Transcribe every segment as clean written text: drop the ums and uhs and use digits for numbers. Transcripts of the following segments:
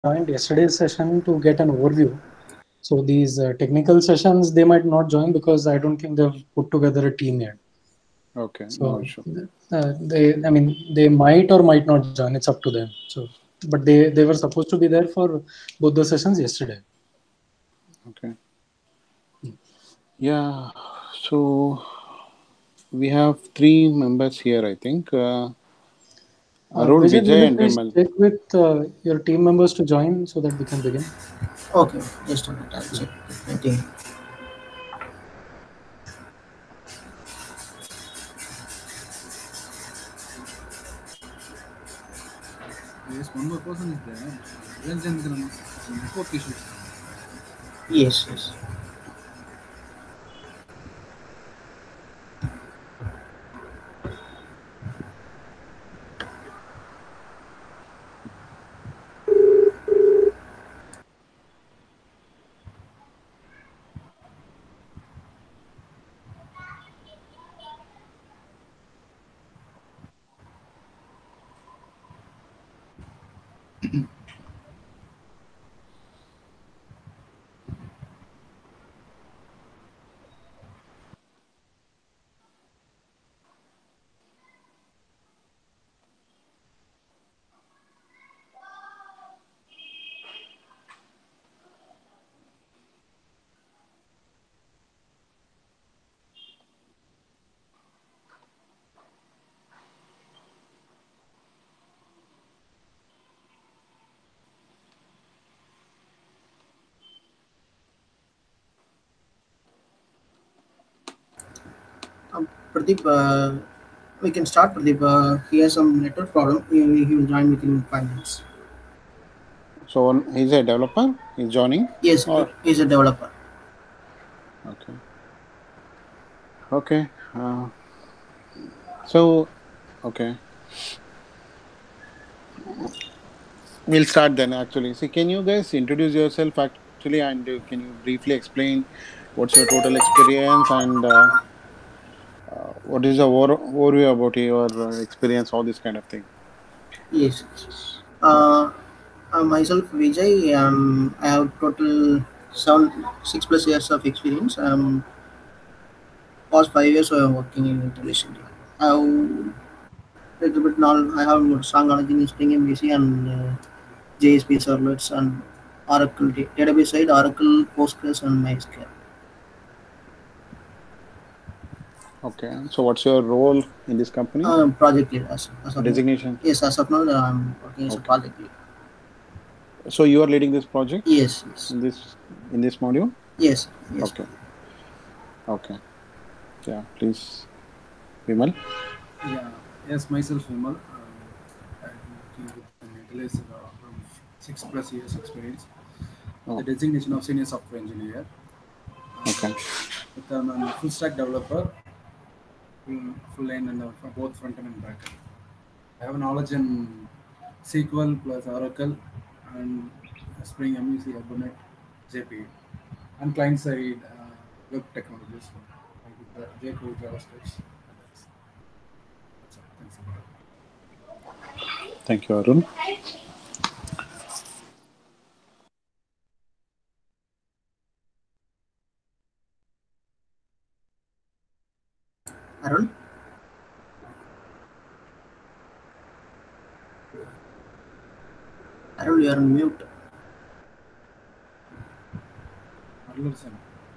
joined yesterday's session to get an overview. So these technical sessions, they might not join because I don't think they've put together a team yet. Okay, no So issue. they might or might not join. It's up to them. So, but they were supposed to be there for both the sessions yesterday. Okay. Yeah. So we have three members here, I think. Arun, Vijay, will Vijay, you and please Vimal. check with your team members to join so that we can begin? Okay, just a minute. I'll Yeah. check with my team. Yes, one more person is there. Niranjan, network issues. Yes, yes. Pradeep, we can start. Pradeep, he has some network problem. He will join within 5 minutes. So he's a developer. He's joining. Yes, Or he is a developer. okay. Okay. So okay, we'll start then. Actually, see, can you guys introduce yourself actually, and can you briefly explain what's your total experience and what is the overview about your experience, all this kind of thing. Yes. Uh, Myself, Vijay. I have total 6+ years of experience. Past 5 years I am working in international. I have little bit now. I have strong knowledge in Spring MVC and JSP servlets and Oracle database side, Oracle, Postgres, and MySQL. Okay. So what's your role in this company? Project lead as of now. Designation. Yes, as of now I'm working as a Okay. project lead. So you are leading this project Yes, yes, in this module. yes, yes. Okay. Okay. Yeah. Please, Vimal. Yeah, yes, myself, Vimal. I'm working with an Intellis from 6+ years experience. The Oh. designation of senior software engineer. Okay. With I'm a full stack developer, full line and for both front end and back end. I have knowledge in SQL plus Oracle and Spring MVC, Hibernate, JPA, and client side web technologies like jQuery, JavaScript. That's all. Thanks a lot. Thank you, Arun. Arun, Arun, you are on mute. Arulsen.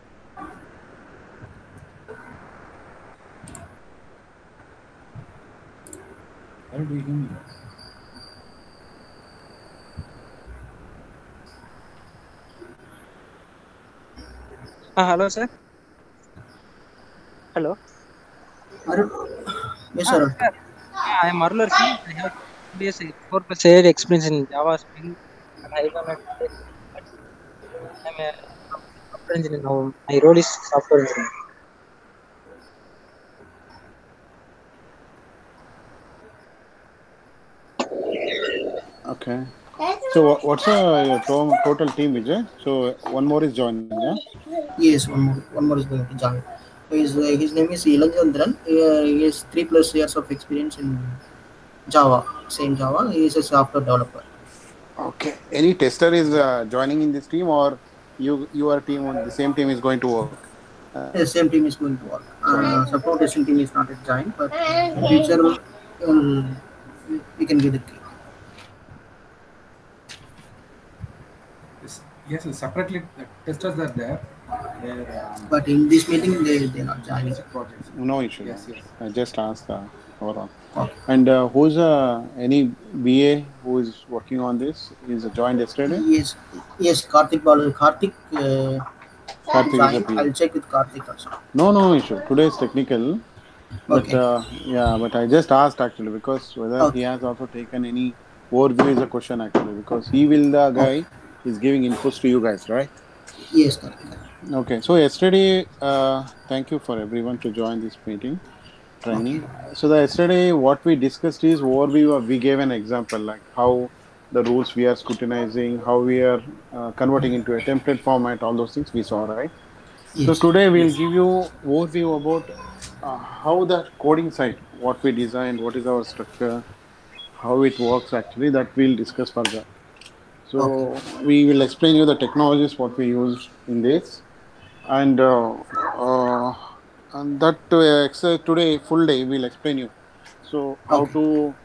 Arul, do you hear me? Hello, sir. Hello. Arun, yes, Arun. Sir. I am Arul Singh. I have 4+ year experience in Java, Spring, and Hibernate. I am a software engineer now. My role is software engineer. Okay. So what's your total team, Vijay? So one more is joining. Yeah. Yes, one more is going to join. His name is Ilanjandran. He has 3+ years of experience in Java. Same Java. He is a software developer. Okay. Any tester is joining in this team, or your team on the same team is going to work? The same team is going to work. Sorry. Support testing team is not yet joined, but in future we can give it. Yes, separately the testers are there. They're But in this meeting, they are not joining. basic projects. No issue. Yes, No yes. issue. I just asked overall. Okay. And who's any BA who is working on this? Is joined yesterday? Yes, yes, Karthik Balu. Karthik Karthik is a joined. BA. I'll check with Karthik also. No issue. Today is technical, but Okay. yeah, but I just asked actually because whether he Okay. has also taken any overview is a question actually because he will the guy is giving inputs to you guys, right? Yes, Karthik. Okay. So yesterday, thank you for everyone to join this meeting training. So the yesterday what we discussed is overview. We gave an example like how the rules we are scrutinizing, how we are converting into a template format, all those things we saw, right? So Yes. today we'll give you overview about how the coding side, what we designed, what is our structure, how it works actually. That we'll discuss further. So we will explain you the technologies what we use in this, and uh, and that exercise today full day we'll explain you. So how to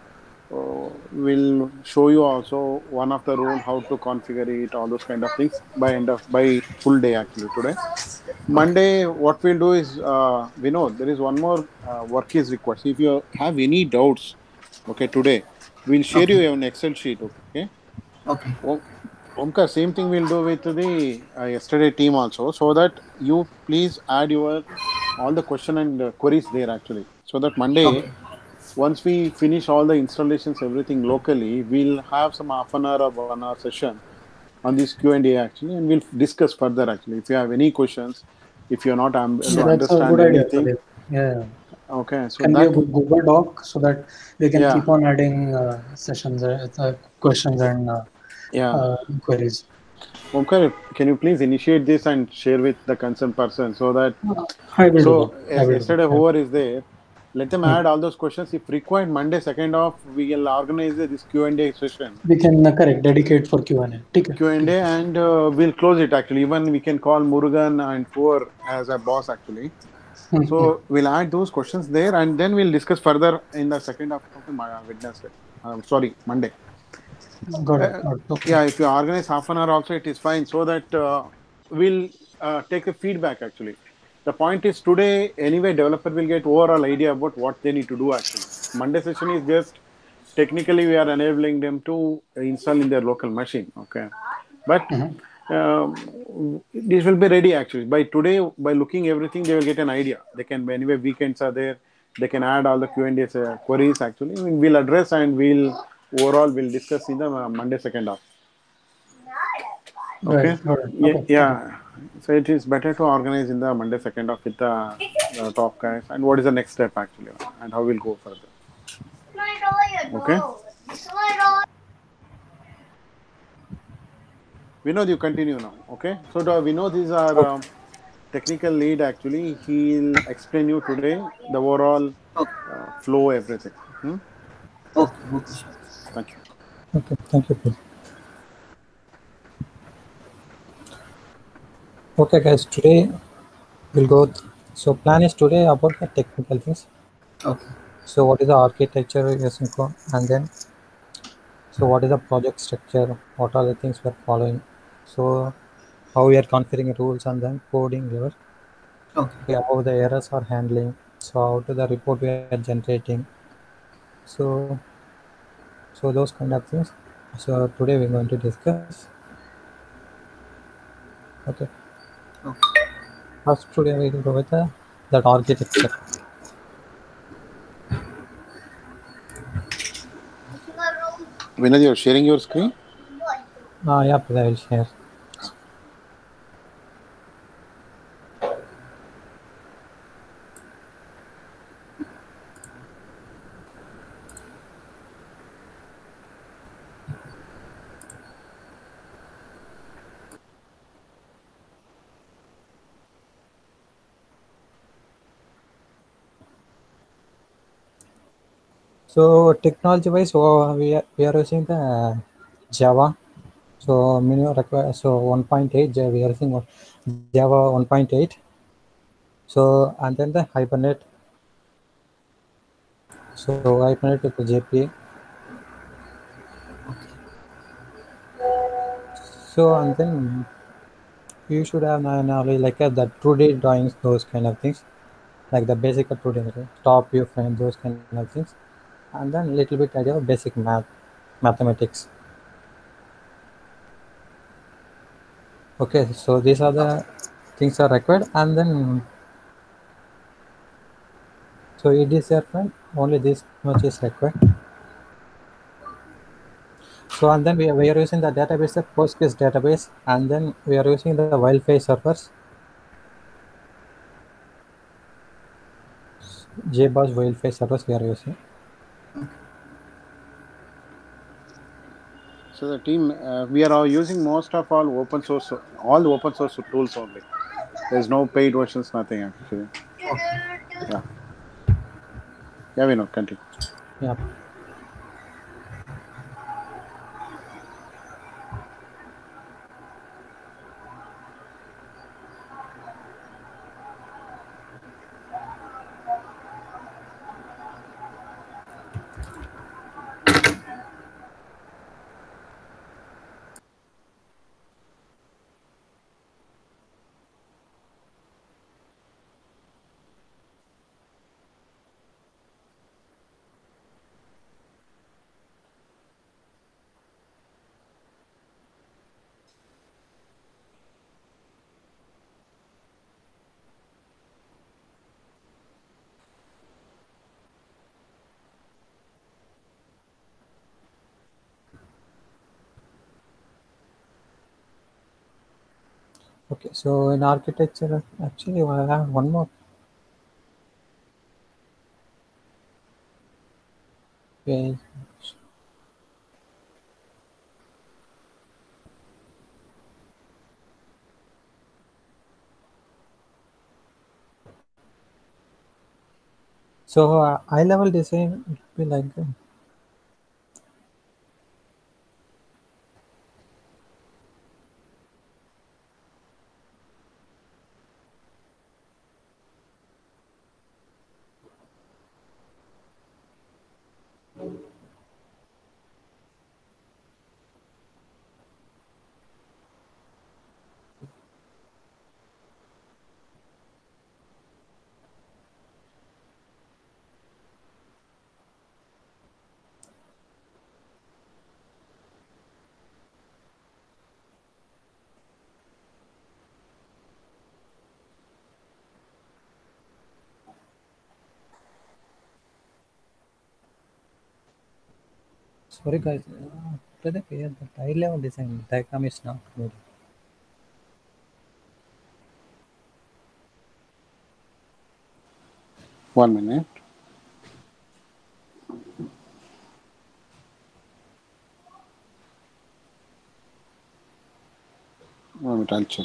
will show you also one of the rule how to configure it, all those kind of things by full day actually today. Monday, what we'll do is, we know there is one more work is required. So if you have any doubts, okay, today we'll share Okay. you an Excel sheet. Okay, Okay. Omkar, same thing we'll do with the yesterday team also, so that you please add your all the question and queries there actually, so that Monday Okay. once we finish all the installations, everything locally, we'll have some half an hour or 1 hour session on this Q&A actually, and we'll discuss further actually. If you have any questions, if you're not able to Yeah, that's a understand good idea, anything, Pradeep. Yeah. okay, so Can be a that, good Google Doc so that they can yeah, keep on adding sessions, questions, and yeah. queries. Omkar, can you please initiate this and share with the concerned person so that, I will do so that. I will do yesterday that. whoever is there, let them Yeah. add all those questions. If required, Monday second off, we will organize this Q&A session. We can correct dedicate for Q&A. ठीक है. Q&A, and we'll close it actually. Even we can call Murugan and whoever as a boss actually. So we'll add those questions there, and then we'll discuss further in the second half of the Wednesday. Sorry, Monday. Got it. Got it. Okay. Yeah, if you organize half an hour also, it is fine. So that we'll take a feedback actually. The point is today anyway, developer will get overall idea about what they need to do actually. Monday session is just technically we are enabling them to install in their local machine. Okay, but this will be ready actually by today. By looking everything, they will get an idea. They can anyway weekends are there. They can add all the Q&A queries actually. We'll address and we'll overall we'll discuss in the Monday second half. Okay. Right. Got it. Yeah, Okay. yeah. So it is better to organize in the Monday second half with the top guys. And what is the next step actually, and how we'll go further. Okay. Vinod, you continue now. Okay. So Vinod is our technical lead actually. He'll explain you today the overall Okay. flow, everything. Okay. Okay. Sure. Thank you. Okay, thank you, Pradeep. Okay, guys, today we'll go. So, plan is today about the technical things. Okay. So, what is the architecture using for, and then, so what is the project structure? What are the things we're following? So, how we are configuring rules and then coding level. Okay. Okay, how the errors are handling. So, how to the report we are generating. So, so those kind of things. So today we're going to discuss. Okay. Okay. First, today we will go with that architecture. Vinod, you're sharing your screen? Yeah, I will share. So technology wise, we are using the Java So minimum require, so 1.8 we are using Java 1.8. So and then the Hibernate. So Hibernate with the JPA. So and then you should have knowledge like the 2D drawings, those kind of things, like the basic 2D, top view frame, those kind of things, and then little bit idea of basic mathematics. Okay, so these are the things are required, and then so it is your friend. Only this much is required. So and then we are using the database, the Postgres database, and then we are using the Wildfire servers, JBoss Wildfire servers we are using. So the team, we are all using most of all open source tools only. There's no paid versions, nothing actually. Okay. Yeah, yeah, we know. Continue. Yeah. Okay, so in architecture, actually, I have one more page. So high level design would be like sorry guys, the high level design diagram is not good. 1 minute. I'll check.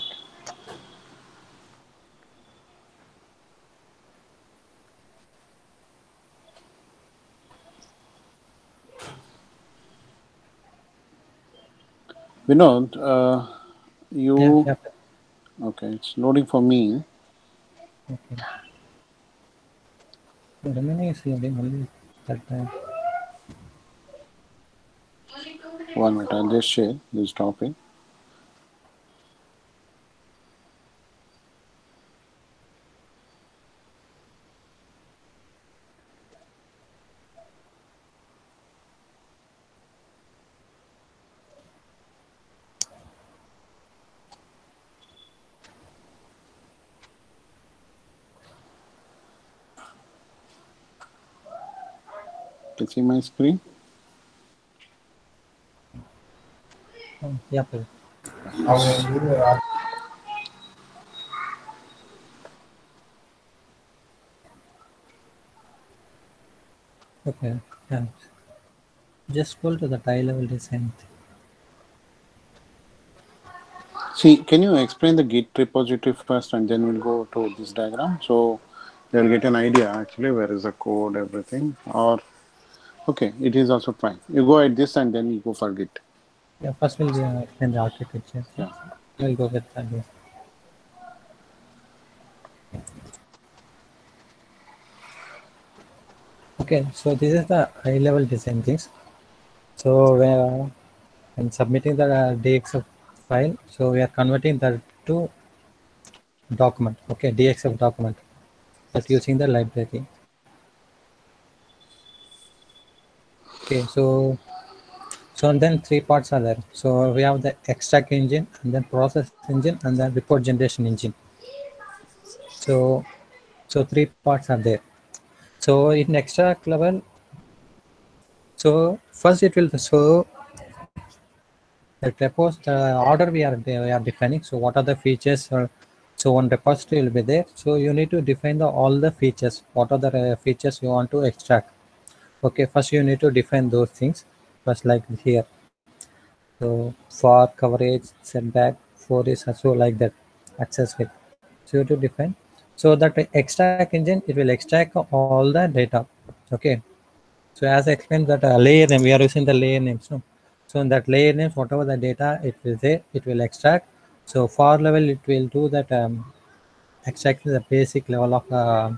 Vinod, Yeah, you yeah. okay? It's loading for me. Okay. The remaining is only that time. 1 minute. I'll just share this topic. Can you see my screen? Yeah, please. Okay. Yeah. Just go to the high level design. See, can you explain the Git repository first, and then we'll go to this diagram, so they'll get an idea actually where is the code, everything. Or okay, it is also fine. You go at this, and then you go for Git. Yeah, first we'll explain the architecture. Yeah. We'll go with that. Yes. Okay, so this is the high-level design things. So when submitting the DXF file, so we are converting that to document. Okay, DXF document. That using the library. Okay, so and then three parts are there. So we have the extract engine, and then process engine, and then report generation engine. So three parts are there. So in extract level, so first it will so that repos the order we are defining. So what are the features? So one repository will be there. So you need to define all the features. What are the features you want to extract? Okay, first you need to define those things. First, like here. So for coverage, setback, for is also like that, access rate. So you have to define. So that extract engine, it will extract all the data. Okay. So as I explained that layer name, we are using the layer names. No? So in that layer names, whatever the data it will say, it will extract. So for level, it will do that extracting the basic level of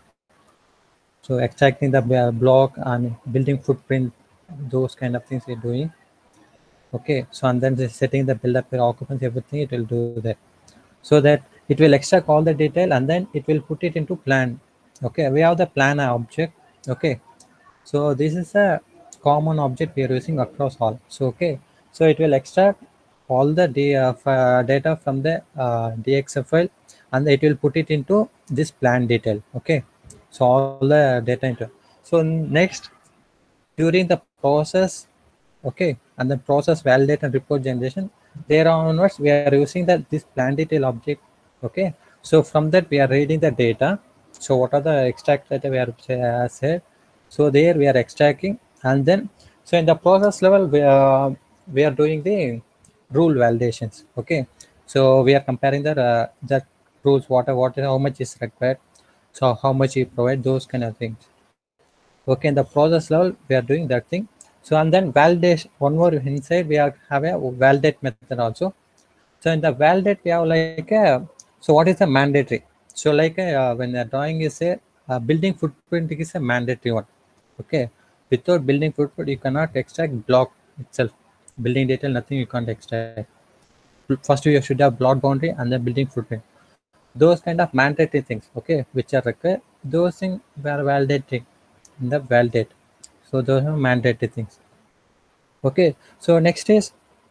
so extracting the block and building footprint, those kind of things we're doing. Okay, so and then setting the build up occupancy, everything it will do that. So that it will extract all the detail and then it will put it into plan. Okay, we have the plan object. Okay, so this is a common object we are using across all. So okay, so it will extract all the data from the DXF file and it will put it into this plan detail. Okay, so all the data into. So next, during the process, okay, and the process validate and report generation, there onwards we are using this plan detail object. Okay, so from that we are reading the data. So what are the extract data we are said? So there we are extracting, and then so in the process level we are doing the rule validations. Okay, so we are comparing the rules, what how much is required, so how much you provide, those kind of things. Okay, in the process level we are doing that thing. So and then validation, one more inside we have a validate method also. So in the validate we have like a, so what is the mandatory? So like when the drawing is a building footprint is a mandatory one. Okay, without building footprint you cannot extract block itself, building detail, nothing you can't extract. First you should have block boundary and then building footprint, those kind of mandatory things, okay, which are required. Those things were validating in the validate. So those are mandatory things. Okay, so next is,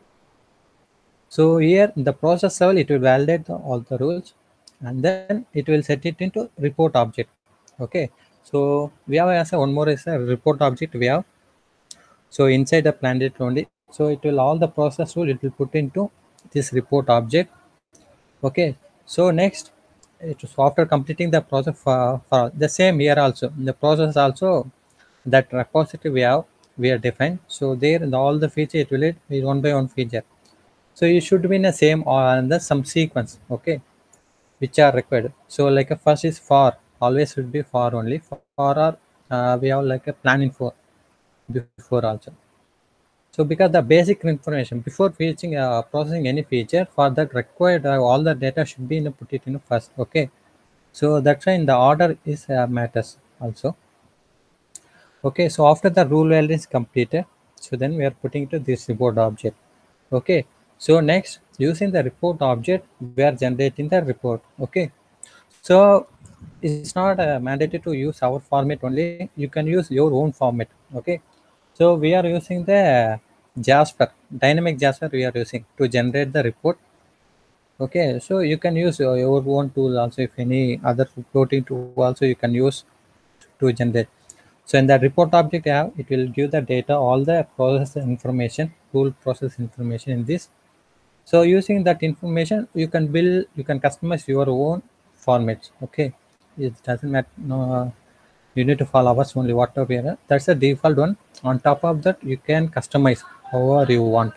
so here in the process level it will validate all the rules and then it will set it into report object. Okay, so we have as a one more is a report object we have. So inside the plan data only, so it will all the process rule it will put into this report object. Okay, so next, after completing the process for the same here also, the process also, that repository we are defined. So there in all the feature it will be one by one feature. So you should be in the same or in the some sequence, okay, which are required. So like a first is for, always should be for only for, or we have like a planning for before also. So because the basic information before reaching processing any feature, for that required all the data should be in put it in first. Okay, so that's why in the order is matters also. Okay, so after the rule value is completed, so then we are putting to this report object. Okay, so next, using the report object we are generating the report. Okay, so it's not mandatory to use our format only, you can use your own format. Okay, so we are using the Jasper, dynamic Jasper we are using to generate the report. Okay, so you can use your own tool also, if any other reporting tool also you can use to generate. So in that report object you have, it will give the data, all the process information, tool process information in this. So using that information, you can build, you can customize your own formats. Okay, it doesn't matter. No, you need to follow ours only. Whatever we are, that's the default one. On top of that, you can customize however you want.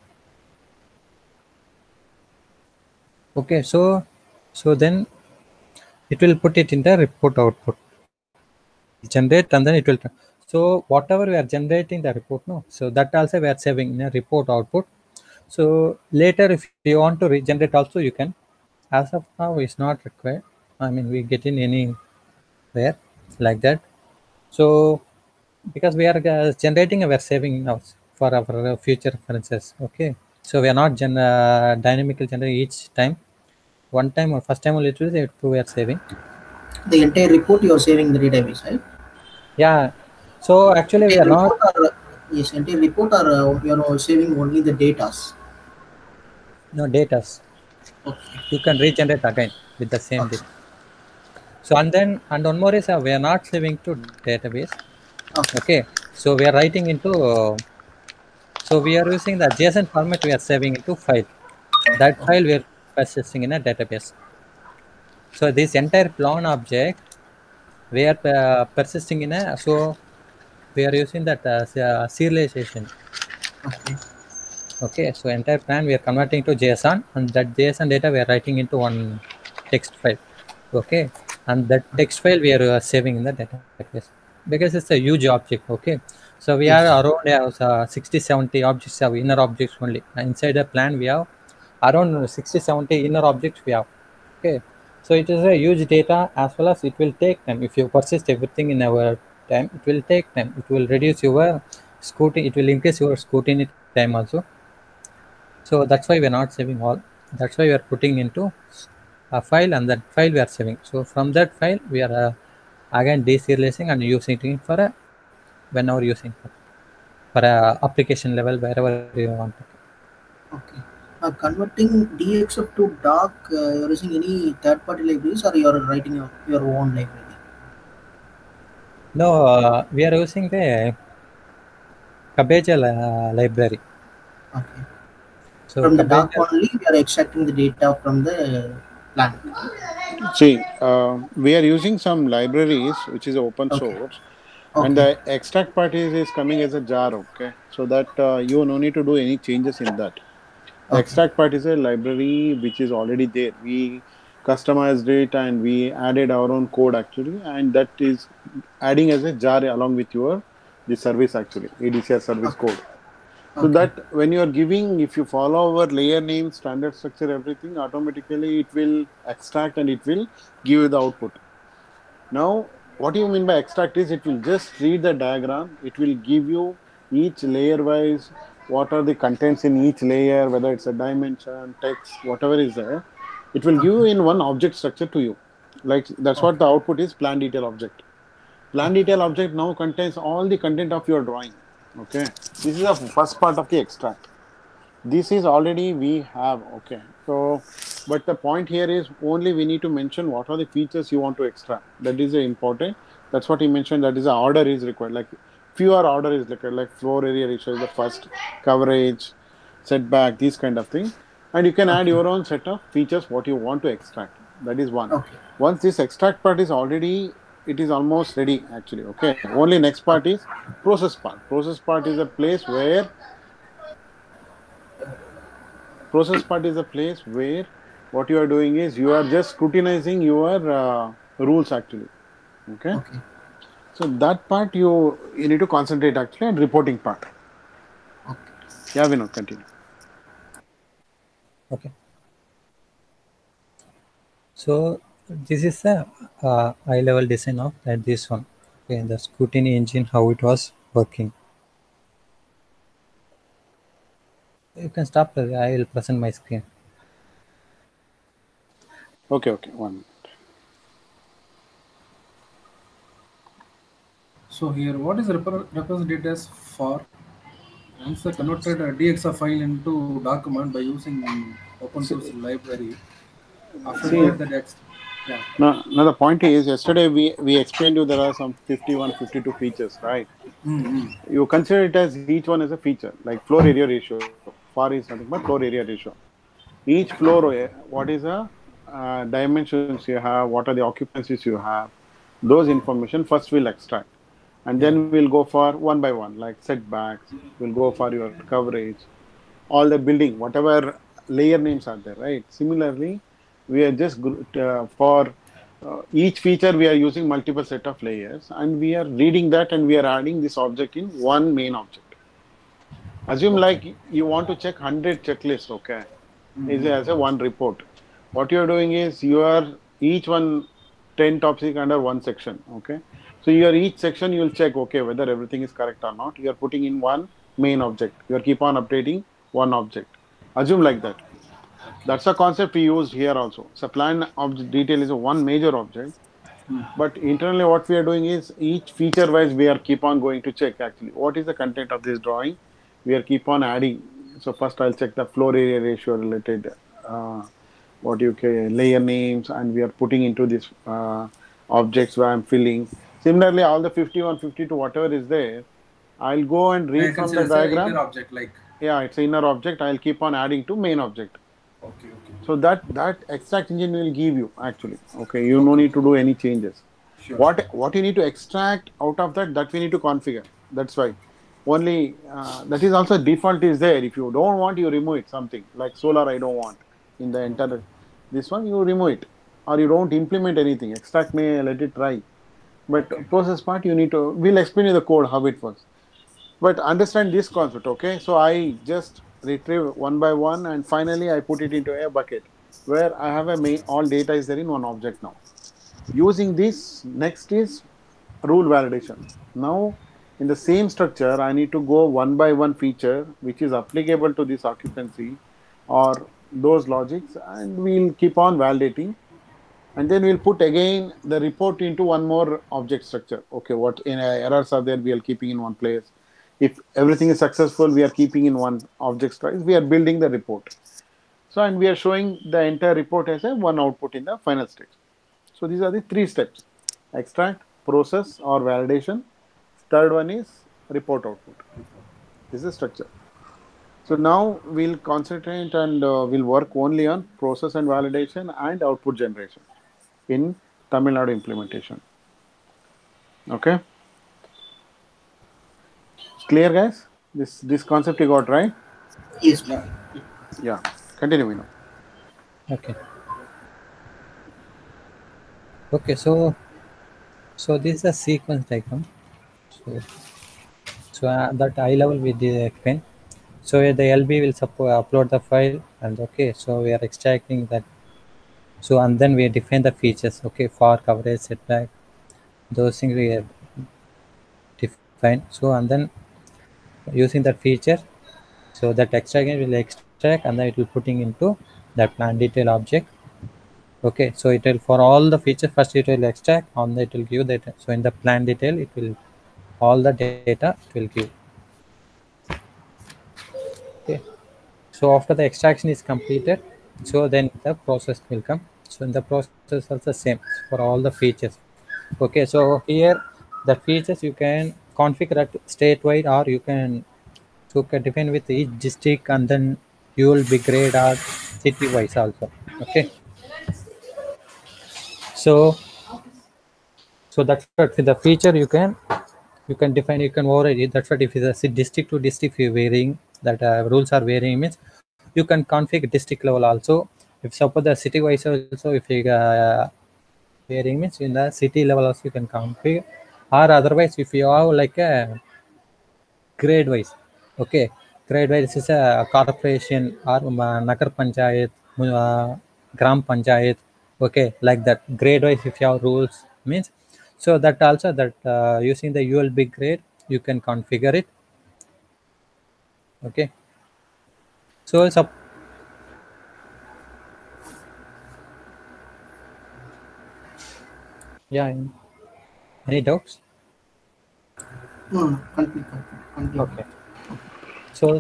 Okay, so then it will put it in the report output. Generate and then it will. So whatever we are generating the report, no. So that also we are saving in a report output. So later, if you want to regenerate also, you can. As of now, it's not required. I mean, we get in anywhere like that. So because we are generating, we are saving now for our future references. Okay. So we are not dynamically generating each time. One time or first time only we are saving. The entire report you are saving the database, right? Yeah. So actually, we Entire are not. report or yes, entire report or you are saving only the datas. No data. Okay. You can regenerate again with the same Okay. data. So and one more is we are not saving to database. Okay. Okay. So we are writing into. So we are using the JSON format. We are saving into file. That file we are persisting in a database. So this entire plan object we are persisting in a. So we are using that serialization. Okay. Okay. So entire plan we are converting to JSON, and that JSON data we are writing into one text file. Okay, and that text file we are saving in the database because it's a huge object. Okay, so we are Yes. around 60-70 objects, have inner objects only. Inside the plan we have around 60-70 inner objects we have. Okay, so it is a huge data, as well as it will take time. If you persist everything in our time, it will take time. It will reduce your scrutiny, it will increase your scrutiny time also. So that's why we are not saving all. That's why we are putting into a file, and that file we are saving. So from that file we are again deserializing and using it for a whenever using for a application level, wherever you want to. Okay. Converting DXF to doc, you're using any third-party libraries or you're writing your own library? No, we are using the Cabbage library. Okay. So From the Cabbage, doc only, we are extracting the data from the plan. See, we are using some libraries which is open Okay. source, and Okay. the extract part is coming as a jar. Okay, so that you no need to do any changes in that. The Okay. extract part is a library which is already there. We customized it and we added our own code actually, and that is adding as a jar along with your the service actually ADCR service Okay. code. So Okay. that when you are giving, if you follow our layer name, standard structure, everything, automatically it will extract and it will give you the output. Now, what you mean by extract is it will just read the diagram. It will give you each layer wise what are the contents in each layer, whether it's a dimension, text, whatever is there. It will give you Okay. in one object structure to you. Like that's what Okay. the output is, plan detail object. Plan Okay. detail object now contains all the content of your drawing. Okay. This is the first part of the extract. This is already we have. Okay. So, but the point here is only we need to mention what are the features you want to extract. That is important. That's what he mentioned. That is the order is required. Like fewer order is required. Like floor area ratio is the first, coverage, setback, these kind of things. And you can add Okay. your own set of features what you want to extract. That is one. Okay. Once this extract part is already, it is almost ready actually. Okay. Only next part is process part. Process part is a place where process part is a place where what you are doing is you are just scrutinizing your rules actually. Okay. Okay. So that part you need to concentrate actually on reporting part. Okay. Yeah, Vinod, continue. okay. So this is the high level design of this one. Okay, the scrutiny engine, how it was working. You can stop. I will present my screen. Okay, okay, 1 minute. So here, what is represented as for? Once the converted DXF file into document by using open source library, after See, that yeah. now the point is yesterday we explained you there are some 51, 52 features, right? Mm-hmm. You consider it as each one as a feature, like floor area ratio. FAR is nothing but floor area ratio. Each floor, what is the dimensions you have, what are the occupancies you have, those information first we'll extract. And Yeah. then we'll go for one by one, like setbacks, we'll go for your coverage, all the building, whatever layer names are there, right? Similarly, we are just for each feature, we are using multiple set of layers and we are reading that and we are adding this object in one main object. Assume like you want to check 100 checklists, okay? Is as a one report. What you're doing is you are each one 10 topic under one section, okay? So your each section you will check, okay, whether everything is correct or not. You are putting in one main object. You are keep on updating one object. Assume like that. That's a concept we used here also. So plan object detail is a one major object, but internally what we are doing is each feature wise we are keep on going to check actually what is the content of this drawing. We are keep on adding. So first I'll check the floor area ratio related what you can layer names, and we are putting into this objects where I'm filling. Similarly, all the 51, 52, whatever is there, I'll go and I read from the consider as an inner diagram. object, like. Yeah, it's inner object. I'll keep on adding to main object. Okay, okay. So that extract engine will give you actually. Okay, you no need to do any changes. Sure. What you need to extract out of that we need to configure. That's why only that is also default is there. If you don't want, you remove it. Something like solar I don't want in the entire this one, you remove it, or you don't implement anything. Extract may let it try, but process part you need to. We'll explain you the code how it works. But understand this concept, okay? So I just retrieve one by one, and finally I put it into a bucket where I have a main, all data is there in one object now. Using this, next is rule validation. Now, in the same structure, I need to go one by one feature which is applicable to this occupancy or those logics, and we'll keep on validating. And then we'll put again the report into one more object structure. Okay, what errors are there, we are keeping in one place. If everything is successful, we are keeping in one object structure. We are building the report. So, and we are showing the entire report as a one output in the final stage. So these are the three steps: extract, process or validation. Third one is report output. This is the structure. So now we'll concentrate and we'll work only on process and validation and output generation in Tamil Nadu implementation. Okay. Clear, guys? This concept you got right? Yes. Yeah. Continue, Vinu. Okay. Okay, so this is a sequence diagram. So that high level we did explain. So the LB will upload the file, and okay, so we are extracting that. So and then we define the features. Okay, for coverage, setback, those things we have defined. So and then using that feature, so that extract will extract, and then it will putting into that plan detail object. Okay, so it will for all the features first it will extract, on that it will give that. So in the plan detail it will all the data it will give. Okay, so after the extraction is completed, so then the process will come. So in the process also same for all the features. Okay, so here the features you can configure at statewide, or you can define with each district, and then you will be grade or city wise also. Okay, so that's what with the feature you can define, you can override it. That's what if it's a district to district varying, that rules are varying, means you can configure district level also. If suppose the city wise also, if you varying means in the city level also you can configure, or otherwise if you have like a grade wise. Okay, grade wise is a corporation or Nagar Panchayat, Gram Panchayat. Okay, like that grade wise if you have rules means. So that also that using the ULB grade you can configure it. Okay, so yeah, any doubts? No, complete. Okay, so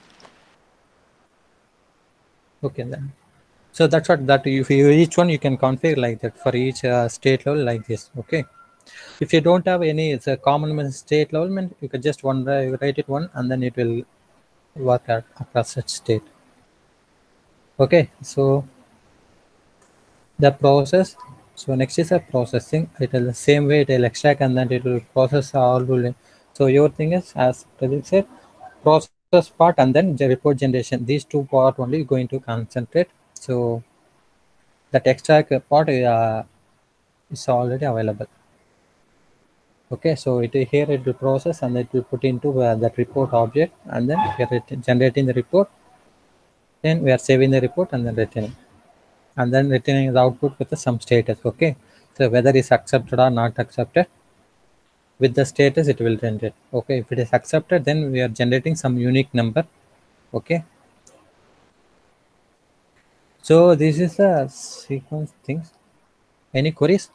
okay then. So that's what that if you each one you can configure like that for each state level like this. Okay, if you don't have any, it's a common state level, you can just write it one, and then it will work across such state. Okay, so the process. So next is a processing. It is the same way, it will extract and then it will process all. So your thing is, as Pradeep said, process part and then the report generation. These two part only going to concentrate. So that extract part is already available. Okay, so here it will process and it will put into that report object, and then we are generating the report. Then we are saving the report and then returning, and then returning the output with some status. Okay, so whether it's accepted or not accepted, with the status it will generate. Okay, if it is accepted, then we are generating some unique number. Okay, so this is the sequence things. Any queries?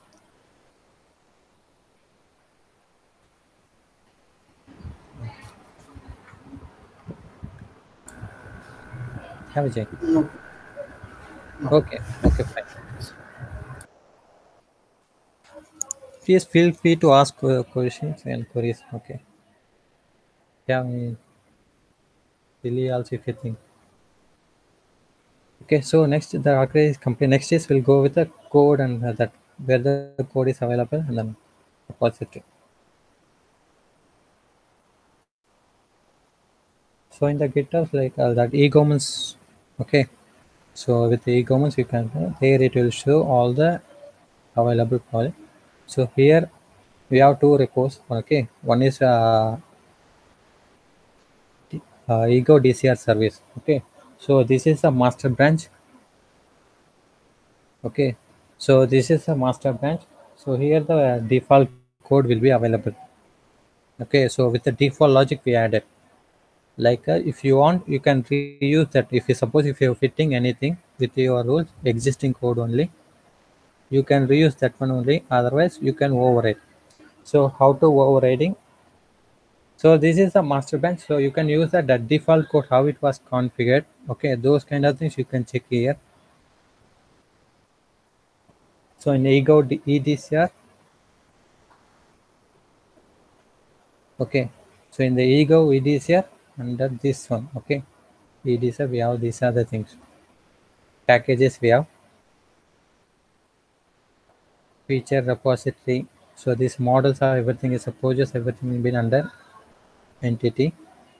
Have a No, no. Okay, okay, fine. Please feel free to ask questions and queries. Okay, yeah, really also if you think. Okay, so next the archive is complete. Next is we'll go with the code and that where the code is available and then repository. So in the GitHub like that e-governments. Okay, so with the e-governments you can there it will show all the available project. So here we have two repos. Okay, one is ego DCR service. Okay, so this is a master branch. Okay, so this is a master branch. So here the default code will be available. Okay, so with the default logic we added, like if you want you can reuse that. If you suppose if you're fitting anything with your rules existing code only, you can reuse that one only, otherwise you can override. So how to overriding? So this is the master branch, so you can use that default code how it was configured. Okay, those kind of things you can check here. So in ego edcr. Okay, so in the ego edcr under this one. Okay, edcr we have these are the things, packages we have, feature repository. So these models are everything is supposed everything will be under entity.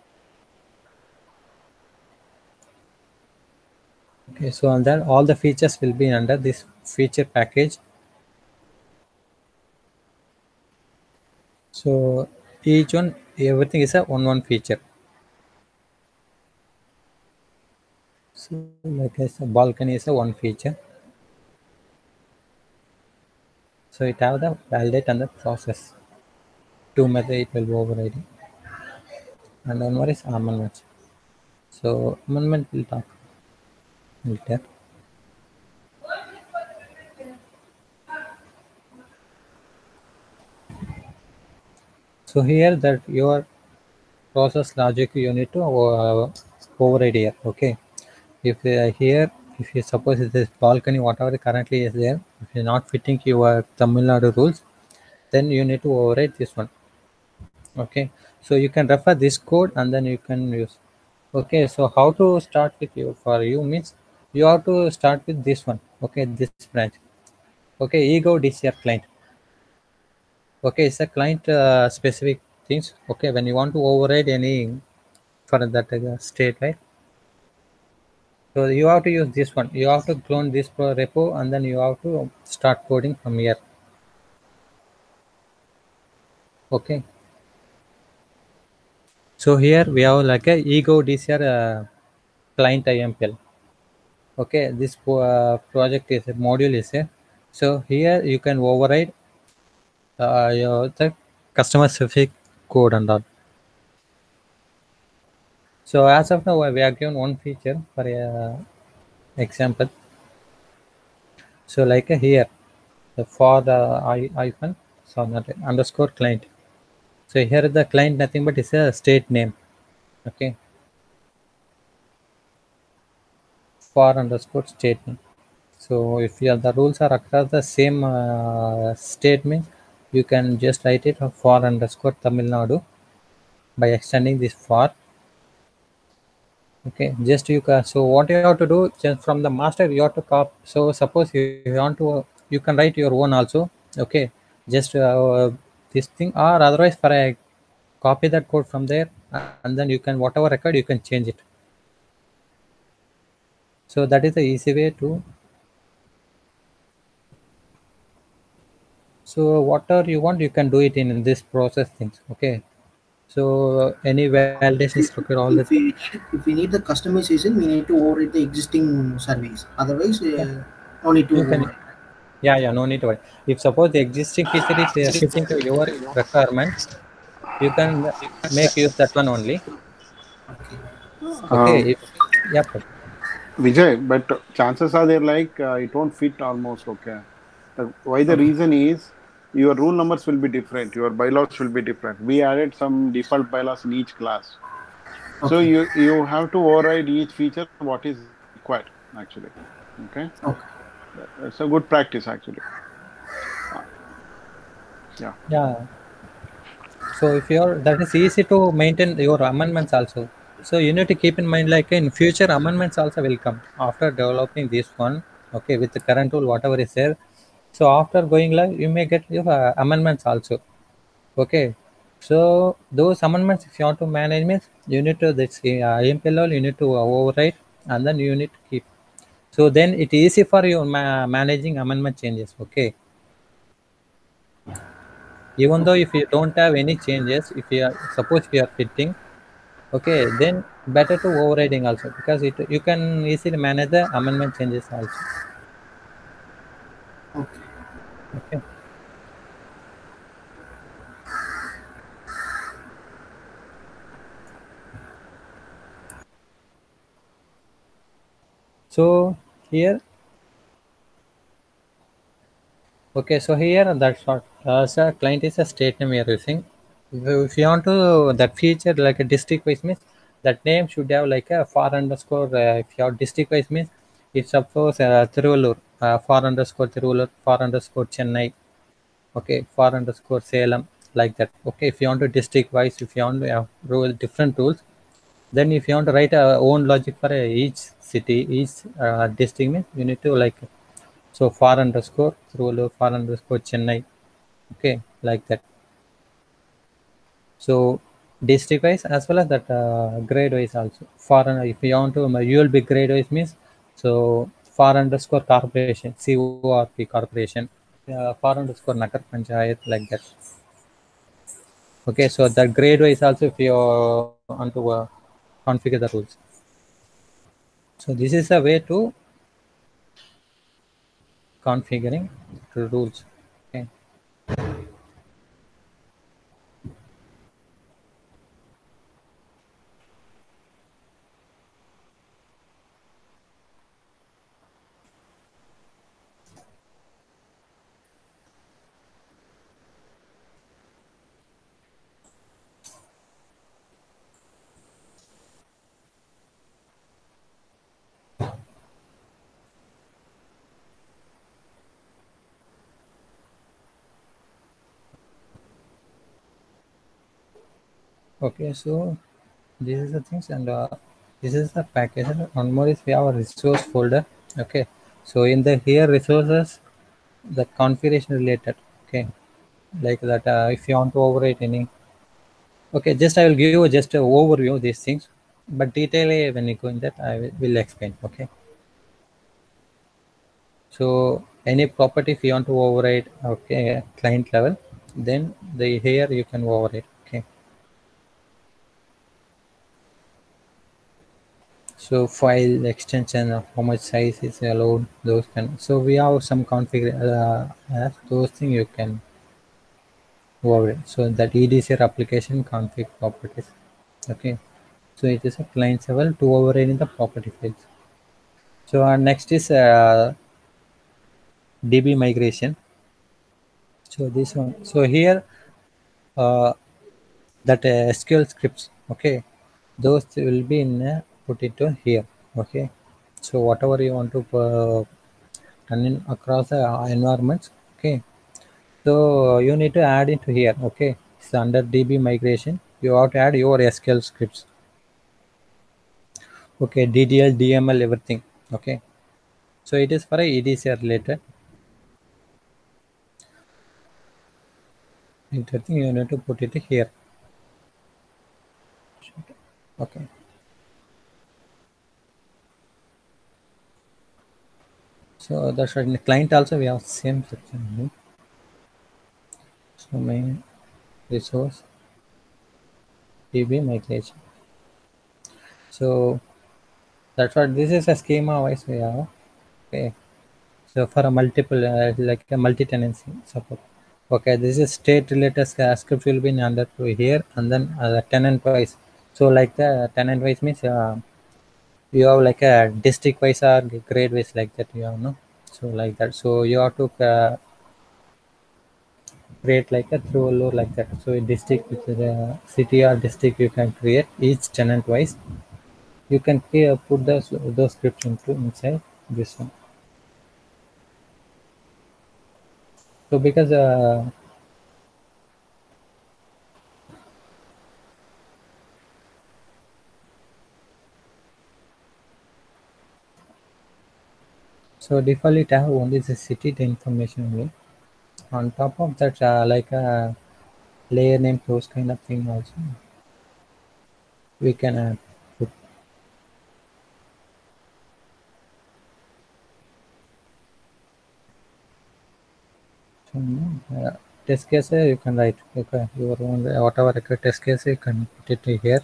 Okay, so on that all the features will be under this feature package. So each one everything is a one feature. So like I said, balcony is a one feature. So it have the validate and the process. Two method it will be overriding. And one more is amendment. So amendment will talk later. So here that your process logic you need to override here. Okay, if here if you suppose this balcony whatever currently is there, if you're not fitting your Tamil Nadu rules, then you need to override this one. Okay, so you can refer this code and then you can use. Okay, so how to start with you for you means you have to start with this one. Okay, this branch. Okay, ego DCR client. Okay, it's a client specific things. Okay, when you want to override any for that state, right? So you have to use this one. You have to clone this repo and then you have to start coding from here. Okay. So here we have like a ego DCR client IMPL. Okay, this project is a module is here. So here you can override the customer specific code and all. So as of now we are given one feature for example. So like here for the icon, so not underscore client. So here the client nothing but is a state name. Okay, for underscore state name. So if you the rules are across the same statement, you can just write it for underscore Tamil Nadu by extending this for. Okay, just you can. So what you have to do just from the master you have to copy. So suppose you want to, you can write your own also. Okay, just this thing or otherwise for a copy that code from there and then you can whatever record you can change it. So that is the easy way to. So whatever you want, you can do it in this process things. Okay. So any validation is required all the If we need the customization, we need to override the existing surveys. Otherwise, yeah, no need to you can override. yeah, no need to worry. If suppose the existing feature is fitting to your requirement, you can make use that one only. Okay. Um, If yeah, Vijay, but chances are there like it won't fit almost. Okay. Why the Okay. reason is your rule numbers will be different. Your bylaws will be different. We added some default bylaws in each class. So Okay. you have to override each feature what is required actually. Okay. Okay. That's a good practice actually. Uh, yeah. yeah. So if you're that is easy to maintain your amendments also. So you need to keep in mind like in future amendments also will come after developing this one. Okay, with the current tool whatever is there. So after going live, you may get your amendments also. Okay, so those amendments if you want to manage means you need to this IMPL you need to override and then you need to keep. So then it is easy for you managing amendment changes. Okay, even though if you don't have any changes, if you are suppose you are fitting, okay, then better to overriding also because it you can easily manage the amendment changes also. Okay. Okay, so here okay, so here that's what as a client is a state name we are using. If you want to that feature like a district wise means that name should have like a far underscore. If you have district wise means if suppose Tiruvallur far underscore Tiruvallur far underscore Chennai. Okay, far underscore Salem like that. Okay, if you want to district wise, if you want to have different rules, then if you want to write a own logic for each city, each district means you need to like so far underscore Tiruvallur far underscore Chennai. Okay, like that. So district wise as well as that grade wise also. For if you want to you will be grade wise means so far underscore corporation CORP corporation far underscore Nagar Panchayat like that. Okay, so the grade wise also if you want to configure the rules. So this is a way to configuring the rules. Okay. Okay, so this is the things and this is the package. One more is we have a resource folder. Okay, so in the here resources the configuration related. Okay, like that if you want to overwrite any. Okay, just I will give you just an overview of these things, but detail when you go in that I will explain. Okay, so any property if you want to override, okay, client level, then the here you can override. Okay, so file extension how much size is allowed, those kind. So we have some configure those things you can override. So that EDCR application config properties. Okay, so it is a client level to override in the property fields. So next is DB migration. So this one. So here uh, that SQL scripts. Okay, those will be in put it to here. Okay, so whatever you want to run in across the environments. Okay, so you need to add it here. Okay, so under DB migration, you have to add your SQL scripts. Okay, DDL, DML, everything. Okay, so it is for a EDCR related. Everything you need to put it here. Okay. So that's right. In the client also we have same section. So main resource db migration. So that's what this is a schema wise we have. Okay. So for a multiple like a multi-tenancy support. Okay, this is state related script will be under to here and then tenant wise. So like the tenant wise means you have like a district wise or grade wise like that you have no. So like that. So you have to create like a through low like that. So in district with the city or district you can create each tenant wise. You can put those scripts into inside this one. So because so default it have only the city the information only. On top of that like a layer name those kind of thing also we can put. So, test case you can write okay, your own whatever test case you can put it here.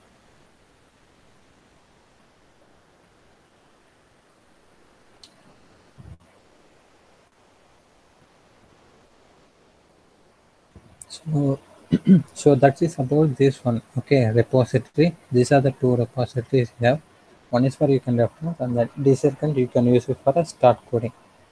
So so that is about this one. Okay, repository, these are the two repositories you have. One is for you can refer and then this second you can use it for a start coding.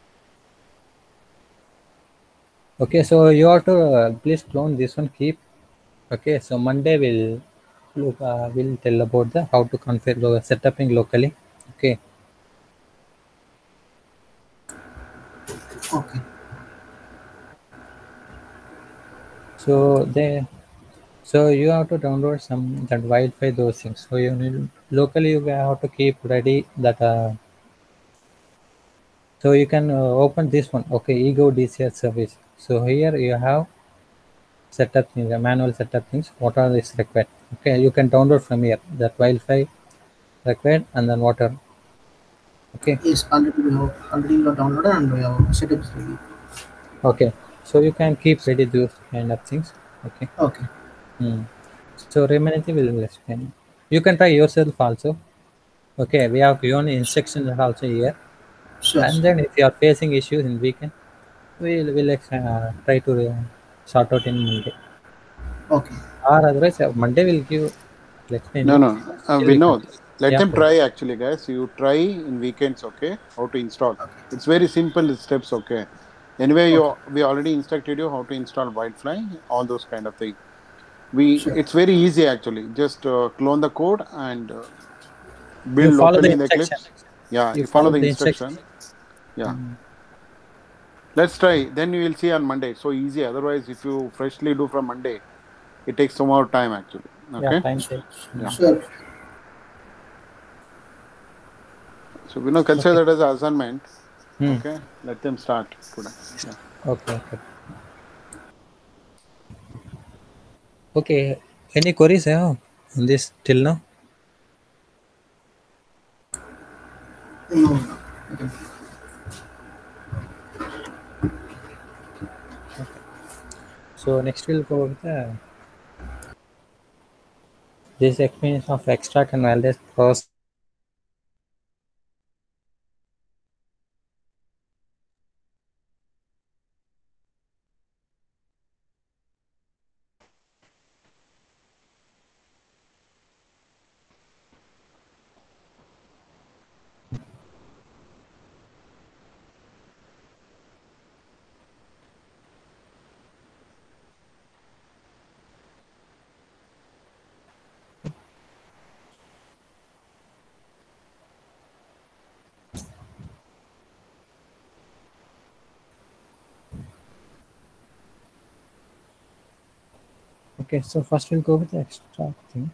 Okay, so you have to please clone this one keep. Okay, so Monday will tell about the how to configure setuping locally. Okay. Okay. So so you have to download some that Wi-Fi those things. So you need locally you have to keep ready that. So you can open this one. Okay, Ego DCS service. So here you have setup things, manual setup things. What are this required? Okay, you can download from here that Wi-Fi required and then water. Okay. Yes, already we have downloaded and we have set up ready. Okay, so you can keep ready those kind of things. Okay. Okay. So remaining will explain. You can try yourself also. Okay, we have given instructions also here. Sure. And then if you are facing issues in weekend, we'll try to sort out in Monday. Okay. Or otherwise Monday will give explain No, you. no. We know. Let Yeah. them try actually, guys. You try in weekends, okay? How to install. It's very simple steps, okay? Anyway, we already instructed you how to install Whitefly, all those kind of things. It's very easy actually. Just clone the code and build You follow locally the in instruction. Eclipse. Yeah, You you follow follow the the instruction. Yeah. Let's try. Then you will see on Monday. So easy. Otherwise, if you freshly do from Monday, it takes some more time actually. Okay. Yeah, time takes. Yeah. Sure. So we know consider that as an assignment. Hmm. Okay. Let them start today. Yeah. Okay. Okay. Any queries on this till now? No. Okay. So next we'll go with this experience of extract and validate process. Okay, so first we'll go with the extract thing.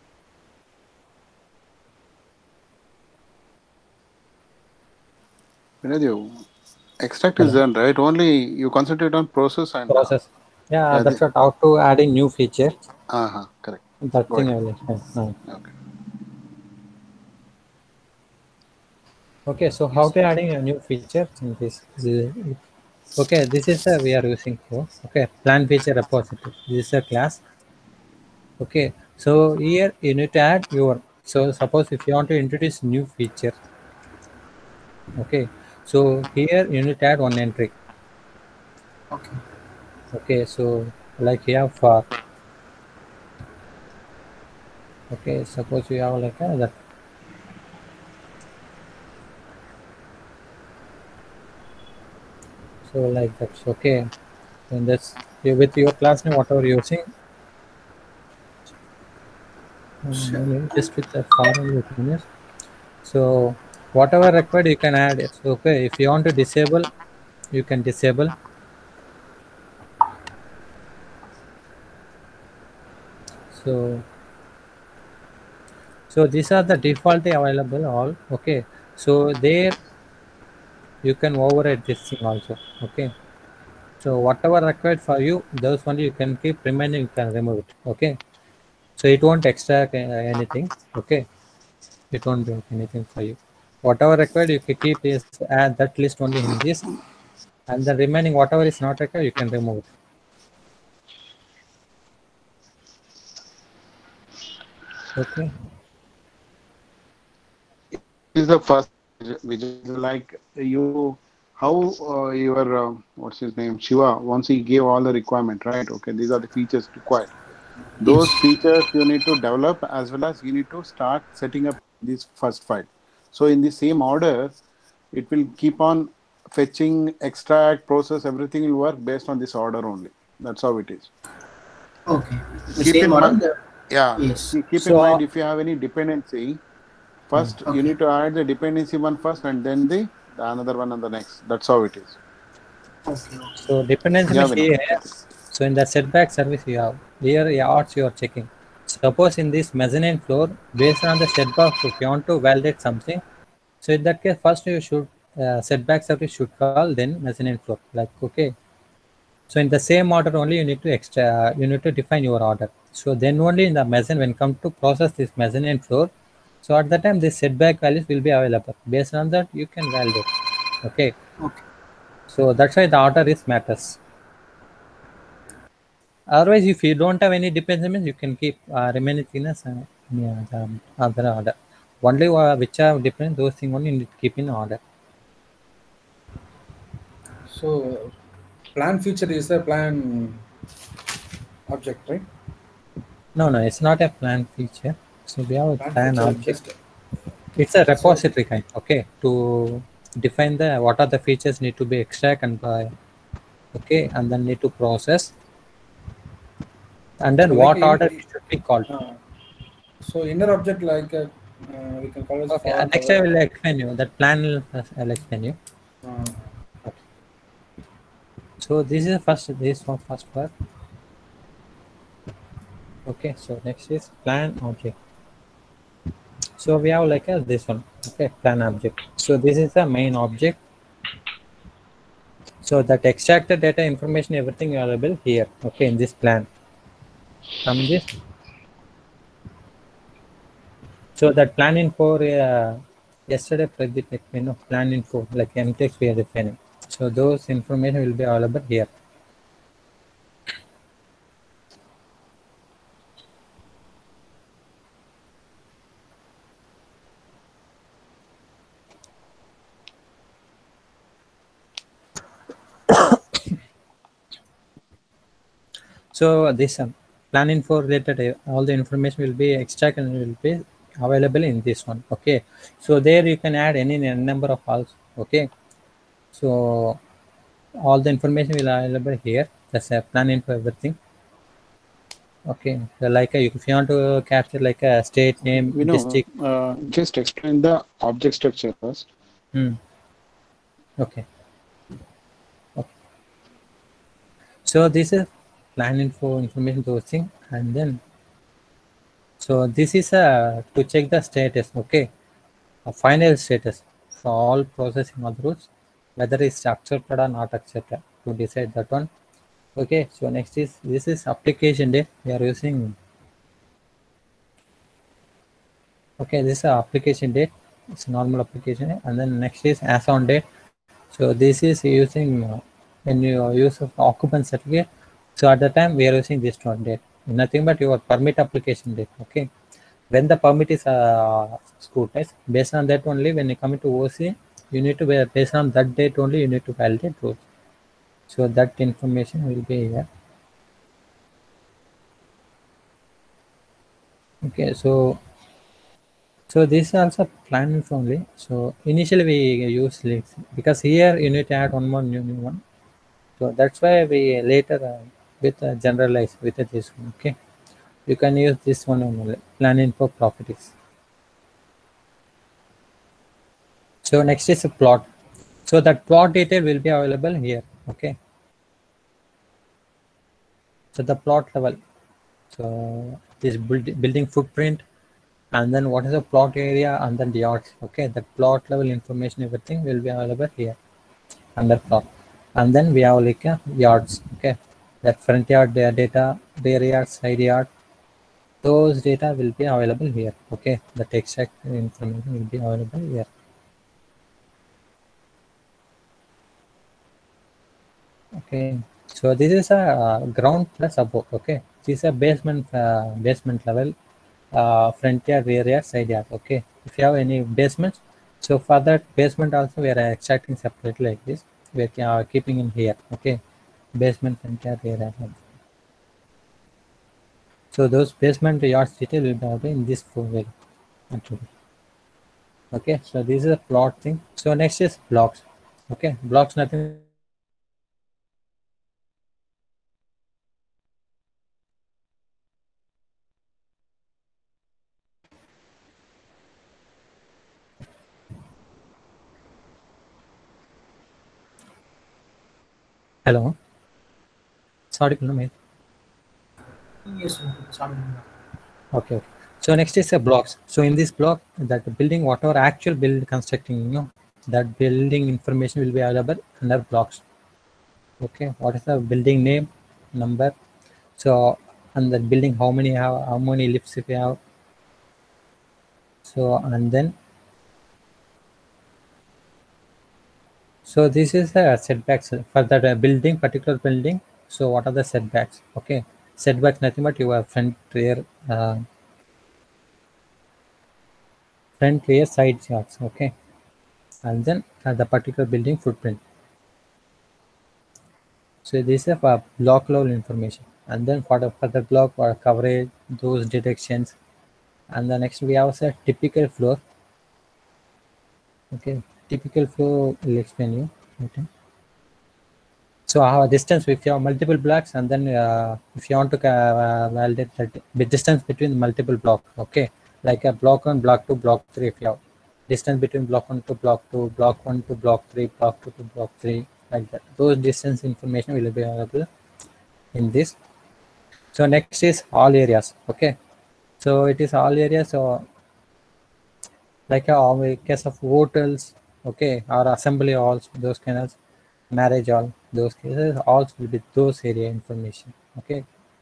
Extract is done, right? Only you concentrate on process and process. Yeah, that's what how to add a new feature. Correct. That thing I will explain now. Okay. Okay, so how to adding a new feature in this? Okay, this is we are using for plan feature repository. This is a class. Okay, so here you need to add your, so suppose if you want to introduce new feature, okay, so here you need to add one entry. Okay. Okay, so like here for, okay, suppose you have like that. So like that's okay. And that's with your class name, whatever you're using. Sure. Maybe just with the foreign you can use. So whatever required you can add it. So, okay, if you want to disable, you can disable. So these are the defaultly available all. Okay, so there you can override this thing also. Okay, so whatever required for you, those only you can keep, remaining you can remove it. Okay, so it won't extract anything. Okay, it won't do anything for you. Whatever required you can keep is add that list only in this, and the remaining whatever is not required you can remove it. Okay. Is the first, which is like you, how your what's his name, Shiva, once he gave all the requirement, right? Okay, these are the features required. Those Yes. features you need to develop, as well as you need to start setting up this first file. So in the same order, it will keep on fetching, extract, process, everything will work based on this order only. That's how it is. Okay. The Keep same in model. mind, yeah, Yes. keep in mind, So if you have any dependency, first you Okay. need to add the dependency one first, and then the another one and the next. That's how it is. Okay. so dependency Yeah, means Vinod. here. So in the setback service you have here yards you are checking. Suppose in this mezzanine floor, based on the setback, if you want to validate something, so in that case, first you should setback service should call, then mezzanine floor. Like okay. So in the same order only you need to you need to define your order. So then only in the mezzanine, when come to process this mezzanine floor, so at the time this setback values will be available. Based on that you can validate. Okay. Okay. So that's why the order is matters. Otherwise, if you don't have any dependencies, you can keep remaining things in the other order. Only which are dependent, those things only you need to keep in order. So plan feature is a plan object, right? No, no, it's not a plan feature. So we have a Plan plan feature object. just It's a so repository kind. Okay, to define the what are the features need to be extract and by. Okay, and then need to process, and then like what order it should be called. uh, so inner object like we can call it Okay, for next I will explain you that plan. I'll explain you. uh, Okay. So this is first. This one first part. Okay, so next is plan object. So we have like a this one. Okay, plan object. So this is the main object. So that extracted data information, everything available here. Okay, in this plan. From this. So that plan info yesterday Pradeep explained plan info like MTX we are defining. So those information will be available here. So this plan info related all the information will be extracted and will be available in this one. Okay, so there you can add any number of files. Okay, so all the information will available here. That's a plan info everything. Okay, so like if you want to capture like a state name, We know. district. Just explain the object structure first. Hmm. Okay. Okay. So this is plan info information those thing, and then so this is to check the status. Okay, a final status for all processing of routes, whether it's accepted or not accepted, to decide that one. Okay, so next is this is application date we are using. Okay, this is application date. It's normal application, and then next is as on date. So this is using when you use of occupant certificate, so at the time we are using this date, nothing but your permit application date. Okay, when the permit is scrutinized, based on that only, when you come to OC, you need to based on that date only you need to validate rules. So that information will be here. Okay, so this is also planned only. So initially we use links because here you need to add one more new one. So that's why we later with generalize with this one. Okay, you can use this one only, plan info properties. So next is a plot. So that plot detail will be available here. Okay, so the plot level, so this building footprint, and then what is the plot area, and then the yards. Okay, the plot level information, everything will be available here under plot. And then we have like yards. Okay, that front yard data, rear yard, side yard, those data will be available here. Okay, the text information will be available here. Okay, so this is a ground plus above. Okay, this is a basement level, front yard, rear yard, side yard. Okay, if you have any basements, so for that basement also we are extracting separately like this. We are keeping in here. Okay, basement, front yard, rear yard. So those basement yards detail will be available in this folder. Okay, so this is a plot thing. So next is blocks. Okay, blocks nothing. Hello. Sorry, mate. Yes, sorry. Okay. So next is a blocks. So in this block, that building, whatever actual build constructing, you know, that building information will be available under blocks. Okay, what is the building name, number? So and the building, how many lifts if you have. So and then, so this is the setbacks for that building, particular building. So what are the setbacks? Okay, setbacks nothing but your front rear side yards. Okay, and then the particular building footprint. So this is for block level information, and then for the block or coverage, those detections, and the next we have a typical floor. Okay, typical floor will explain you. Okay. So our distance, if you have multiple blocks, and then if you want to validate the distance between multiple blocks. Okay, like a block 1, block 2, block 3. If you have distance between block 1 to block 2, block 1 to block 3, block 2 to block 3, like that. Those distance information will be available in this. So next is all areas. Okay, so it is all areas. So like a case of hotels, okay, or assembly halls, those kind of marriage hall, those cases, all will be those area information. Okay,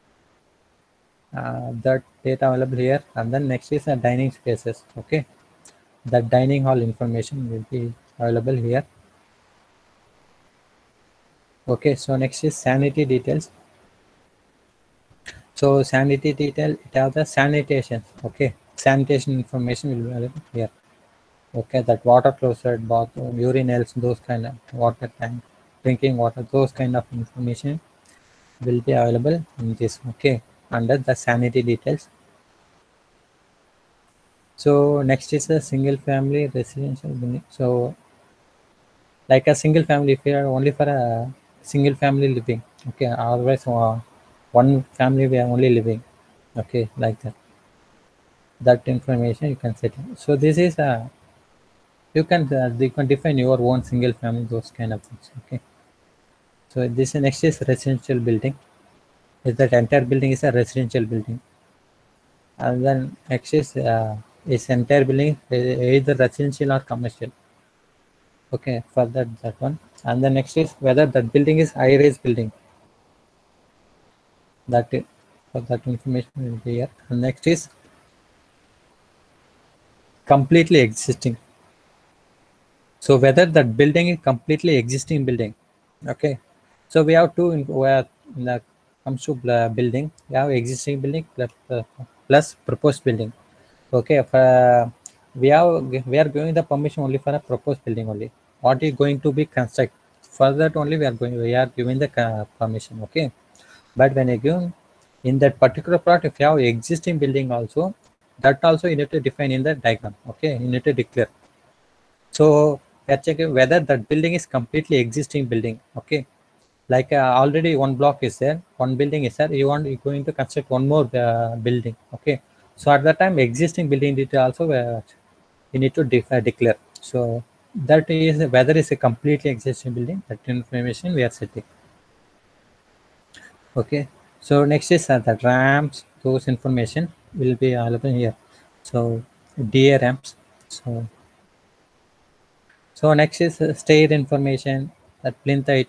that data available here. And then next is dining spaces. Okay, the dining hall information will be available here. Okay, so next is sanity details. So sanity detail, it has the sanitation. Okay, sanitation information will be available here. Okay, that water closet, bathroom, urinals, those kind of water tank, drinking water, those kind of information will be available in this. Okay, under the sanity details. So next is a single family residential building. So like a single family, if you are only for a single family living, okay, otherwise one family we are only living. Okay, like that. That information you can set. So this is a you can define your own single family, those kind of things. Okay, so this next is residential building. Is that entire building is a residential building, and then next is entire building either residential or commercial. Okay, for that one. And the next is whether that building is high-rise building. That for that information will be here. And next is completely existing. So whether that building is completely existing building. Okay, So we have two where in the comes to building, we have existing building plus proposed building. Okay, we are giving the permission only for a proposed building only. What is going to be construct for that only we are giving the permission. Okay, but when you give in that particular plot, if you have existing building also, that also you need to define in the diagram. Okay, you need to declare. So we are checking whether that building is completely existing building. Okay, like already one block is there, one building is there, you going to construct one more building. Okay, so at that time existing building detail also you need to declare. So that is whether it's a completely existing building, that information we are setting. Okay, so next is the ramps, those information will be available here. So DA ramps. So next is stair information, that plinth height,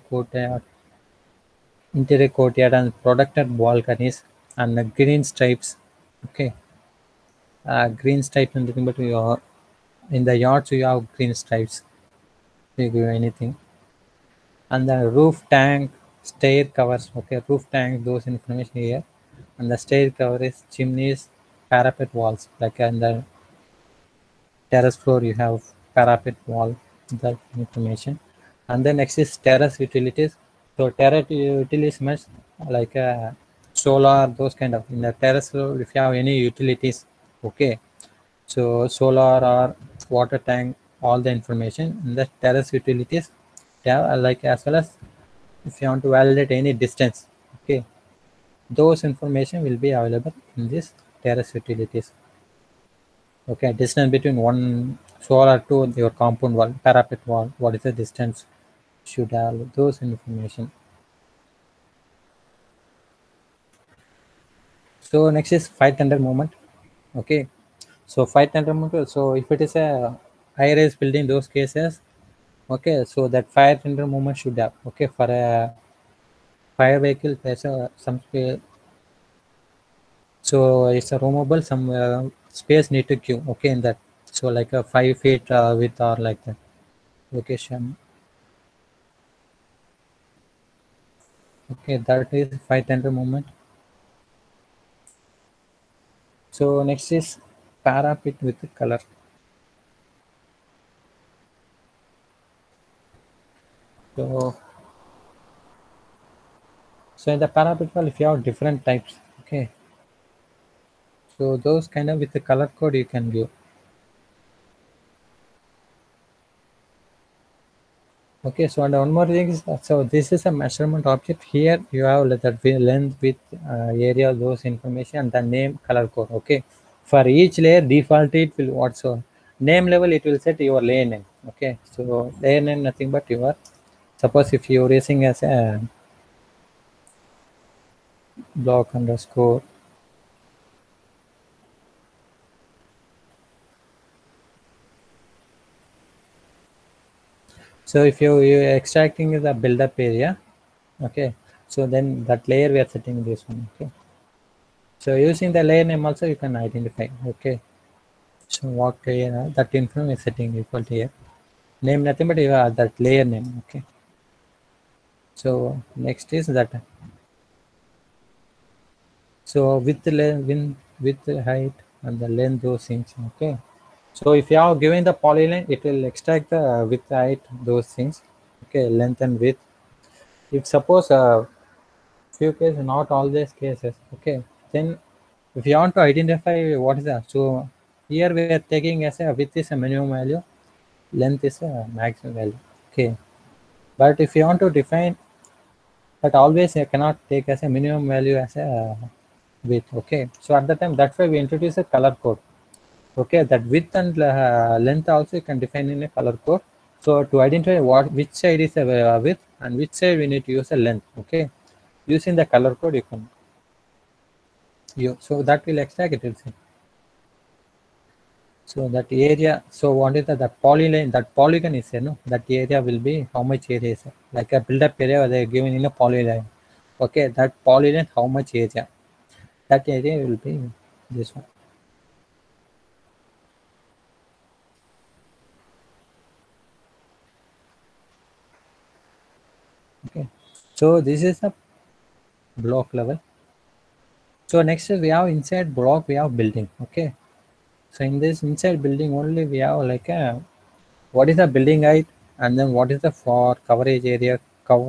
interior courtyard and protected balconies and green stripes. Okay, green stripes and nothing but your in the yards you have green stripes. You give anything, and the roof tank, stair covers. Okay, roof tank, those information here, and the stair cover is chimneys, parapet walls. Like in the terrace floor, you have parapet wall. That information, and then next is terrace utilities. So terrace utilities means like solar, those kind of in the terrace floor. If you have any utilities, okay. So solar or water tank, all the information in the terrace utilities. Yeah, like as well as if you want to validate any distance, okay, those information will be available in this terrace utilities. Okay, distance between one solar to your compound wall, parapet wall, what is the distance, should have those information. So next is fire tender movement. Okay, so fire tender movement. So if it is a high-rise building, those cases, okay, so that fire tender movement should have. Okay, for a fire vehicle, there's a some space. So it's a removable. Some space need to queue. Okay, in that. So like a 5 feet width or like that location. Okay, that is fire tender movement. So next is parapet with color. So so in the parapet wall, if you have different types, okay. So those kind of with the color code you can give. Okay, so and one more thing is so this is a measurement object. Here you have that length, width, area, those information, and the name, color code. Okay, for each layer, default it will what so name level it will set your layer name. Okay, so layer name nothing but your suppose if you're using as a block underscore. So if you're extracting the build-up area, okay, so then that layer we are setting this one. Okay, so using the layer name also you can identify. Okay, so what layer that information is setting equal to here. Name nothing but you have that layer name. Okay, so next is that. So with the with the height and the length, those things. Okay, so if you are giving the polyline, it will extract the width, height, those things. Okay, length and width. If suppose few cases, not all these cases, okay, then if you want to identify what is that, so here we are taking as a width is a minimum value, length is a maximum value. Okay, but if you want to define, but always you cannot take as a minimum value as a width. Okay, so at the time, that's why we introduce a color code. Okay, that width and length also you can define in a color code. So to identify which side is a width and which side we need to use a length. Okay, using the color code you can so that will extract it will say. So that area, so what is that polyline, that polygon is there, no? That area will be how much area is there? Like a build-up area they are given in a polyline. Okay, that polyline how much area? That area will be this one. Okay, so this is the block level. So next we have inside block, we have building. Okay, so in this inside building only we have like a what is the building height, and then what is the for coverage area,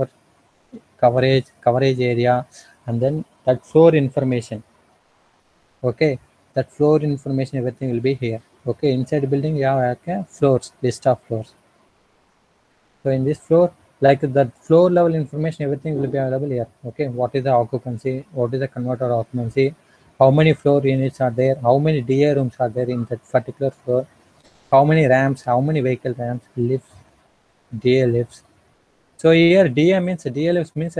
coverage area, and then that floor information. Okay, that floor information everything will be here. Okay, inside building you have like a floors, list of floors. So in this floor, like the floor level information, everything will be available here. Okay, what is the occupancy? What is the converter occupancy? How many floor units are there? How many DA rooms are there in that particular floor? How many ramps? How many vehicle ramps? Lifts, DA lifts. So here DA lifts means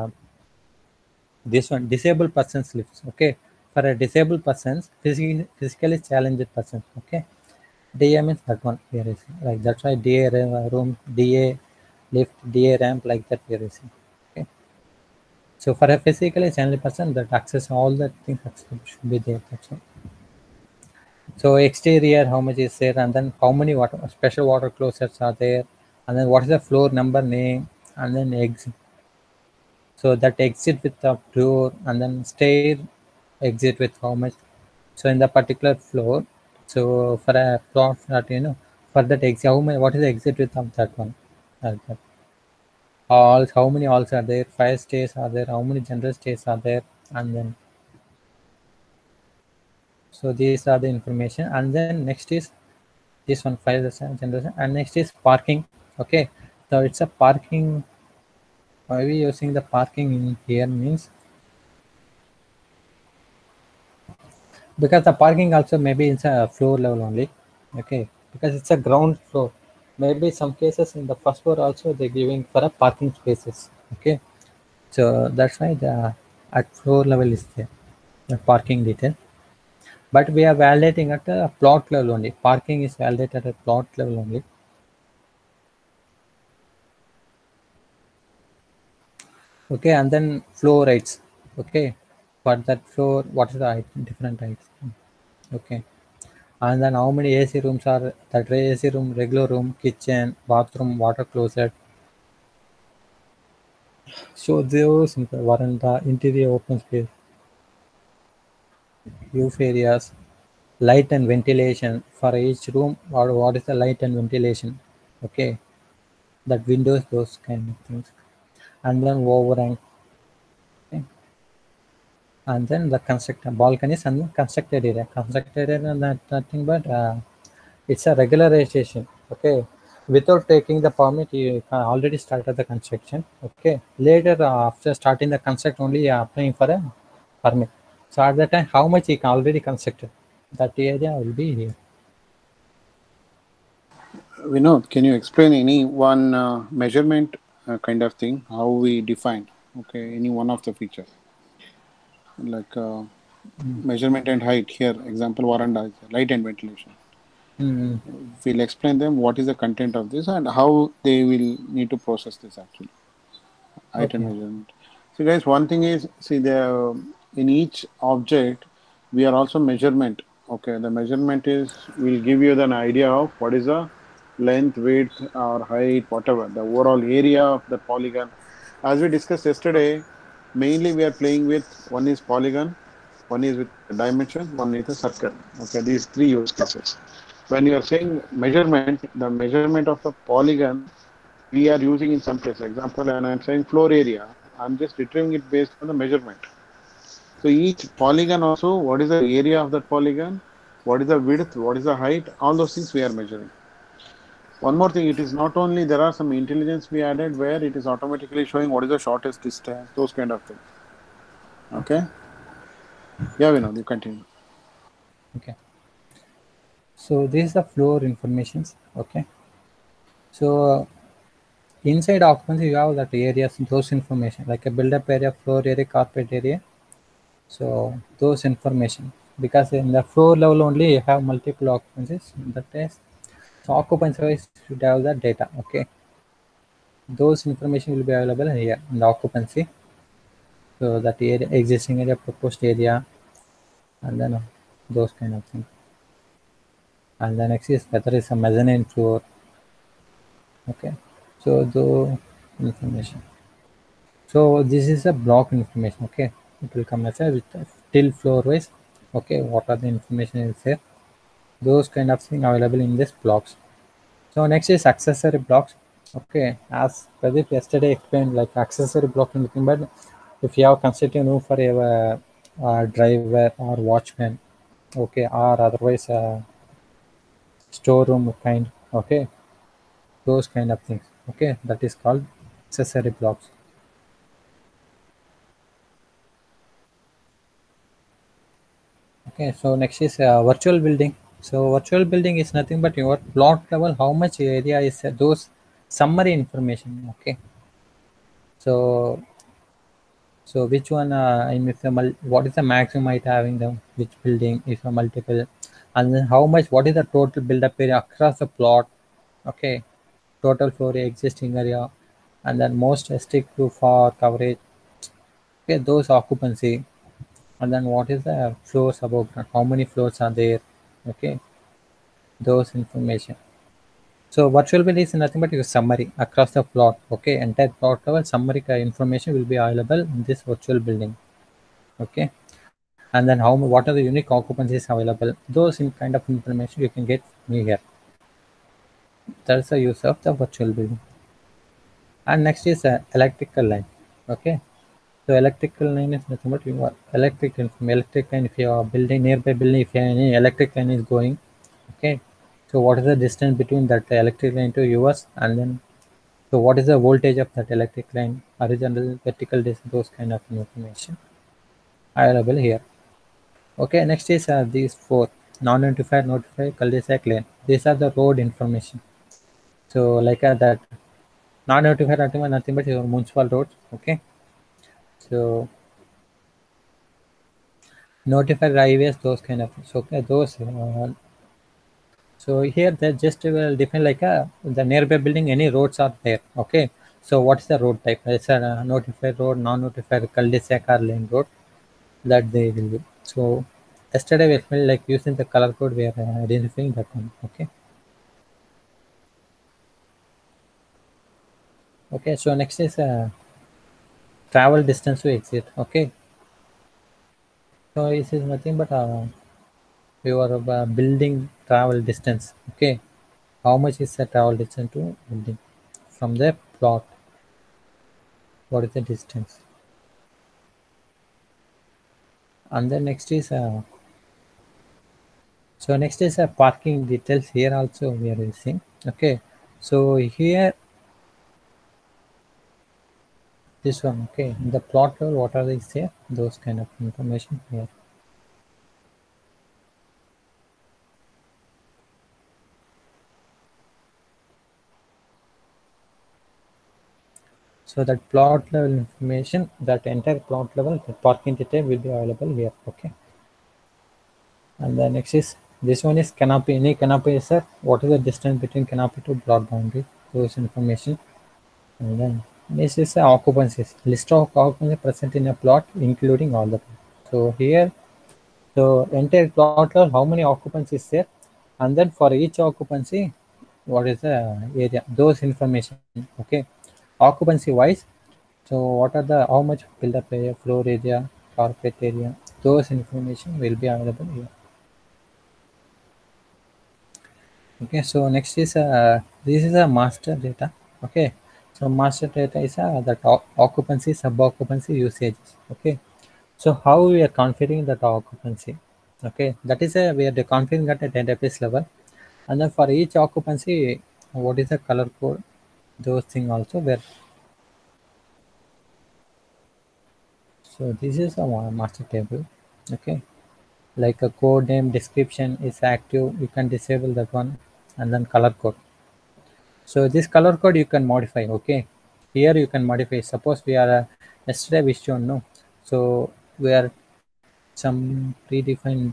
this one disabled persons lifts. Okay, for a disabled persons, physically challenged persons. Okay, DA means that one we are using. Like that's why DA room, DA lift, DA ramp, like that we are using. Okay. So for a physically challenged person, that access all the things should be there. That's all. So exterior, how much is there, and then how many water special water closets are there, and then what is the floor number name, and then exit. So that exit with the door, and then stair exit with how much. So in the particular floor, so for a plot that for that exit, how many, what is the exit width of that one? That halls, how many halls are there? Fire stairs are there? How many general stairs are there? And then so these are the information. And then next is this one fire generation, and next is parking. Okay, so it's a parking. Why we using the parking in here means because the parking also maybe it's a floor level only. Okay, because it's a ground floor. Maybe some cases in the first floor also they're giving for a parking spaces. Okay, so that's why the at floor level is there the parking detail, but we are validating at a plot level only. Parking is validated at plot level only. Okay, and then floor heights. Okay, for that floor what is the height, different heights. Okay, and then how many AC rooms are that AC room, regular room, kitchen, bathroom, water closet. So those in the veranda, interior open space, roof areas, light and ventilation for each room, or what is the light and ventilation. Okay, that windows, those kind of things, and then overhang. Okay. And then the constructed balconies and the constructed area. Constructed area, nothing but it's a regularization. Okay, without taking the permit, you can already started the construction. Okay, later after starting the construct, only you are applying for a permit. So at that time, how much you can already constructed, that area will be here. Vinod, can you explain any one measurement kind of thing, how we define, okay, any one of the features, like measurement and height here, example, veranda, light and ventilation. We'll explain them what is the content of this and how they will need to process this actually. Height and measurement. So guys, one thing is, see, in each object, we are also measurement. Okay, the measurement is, will give you an idea of what is the length, width, or height, whatever, the overall area of the polygon. As we discussed yesterday, mainly we are playing with, one is polygon, one is with dimension, one is a circle. Okay, these three use cases. When you are saying measurement, the measurement of the polygon, we are using in some cases. Example, when I'm saying floor area, I'm just retrieving it based on the measurement. So each polygon also, what is the area of that polygon, what is the width, what is the height, all those things we are measuring. One more thing, it is not only, there are some intelligence we added where it is automatically showing what is the shortest distance, those kind of things. Okay? Yeah, Vinod, you continue. Okay. So this is the floor informations. Okay. So inside occupancy, you have that areas, those information like a build-up area, floor area, carpet area. So those information, because in the floor level only you have multiple occupancies. That is, so occupancy wise should have that data. Okay, those information will be available here in the occupancy. So that area, existing area, proposed area, and then those kind of things. And the next is whether it's a mezzanine floor. Okay, so the information. So this is a block information. Okay, it will come as a with till floor wise. Okay, what are the information is there? Those kind of thing available in this blocks. So next is accessory blocks. Okay, as Pradeep yesterday explained, like accessory block and nothing but if you have constructed room for a driver or watchman, okay, or otherwise storeroom kind, okay, those kind of things. Okay, that is called accessory blocks. Okay, so next is virtual building. So virtual building is nothing but your plot level, how much area is those summary information. Okay, so so which one? I mean, if what is the maximum height having the which building is a multiple, and then how much? What is the total build-up area across the plot? Okay, total floor area, existing area, and then most restrictive for coverage. Okay, those occupancy, and then what is the floors above ground? How many floors are there? Okay, those information. So virtual building is nothing but your summary across the plot. Okay, entire plot level summary information will be available in this virtual building. Okay, and then what are the unique occupancies available? Those in kind of information you can get me here. That's the use of the virtual building. And next is electrical line. Okay, so electrical line is nothing but your electric line. If you are building nearby building, if any electric line is going, okay, so what is the distance between that electric line to yours, and then so what is the voltage of that electric line, horizontal, vertical distance, those kind of information available here. Okay, next is these four non-notified, notified, cul-de-sac lane. These are the road information. So like that non-notified nothing but your municipal roads. Okay, so notified highways, those kind of things. Okay, those. So here they just will define like the nearby building any roads are there. Okay, so what is the road type? It's a notified road, non-notified, cul-de-sac or lane road that they will do. So yesterday we felt like using the color code we are identifying that one. Okay. Okay, so next is travel distance to exit. Okay, so this is nothing but your building travel distance. Okay, how much is the travel distance to building from the plot? What is the distance? And then next is next is parking details. Here also we are using. Okay, so here this one. Okay, in the plot level, what are they say? Those kind of information here. So that plot level information, that entire plot level, the parking detail will be available here. Okay. And the next is this one is canopy. Any canopy is what is the distance between canopy to plot boundary? Those information. And then this is occupancies. List of occupancy present in a plot, including all the. So here, so entire plot level, how many occupancies there, and then for each occupancy, what is the area? Those information. Okay, occupancy wise. So what are the how much build-up area, floor area, carpet area? Those information will be available here. Okay, so next is this is a master data. Okay, so master data is that occupancy, sub occupancy usages. Okay, so how we are configuring that occupancy? Okay, that is we are configuring at a database level, and then for each occupancy, what is the color code? Those things also where. So this is a master table. Okay, like a code name description is active, you can disable that one, and then color code. So this color code you can modify. Okay, here you can modify. Suppose we are yesterday we shown no, so we are some predefined.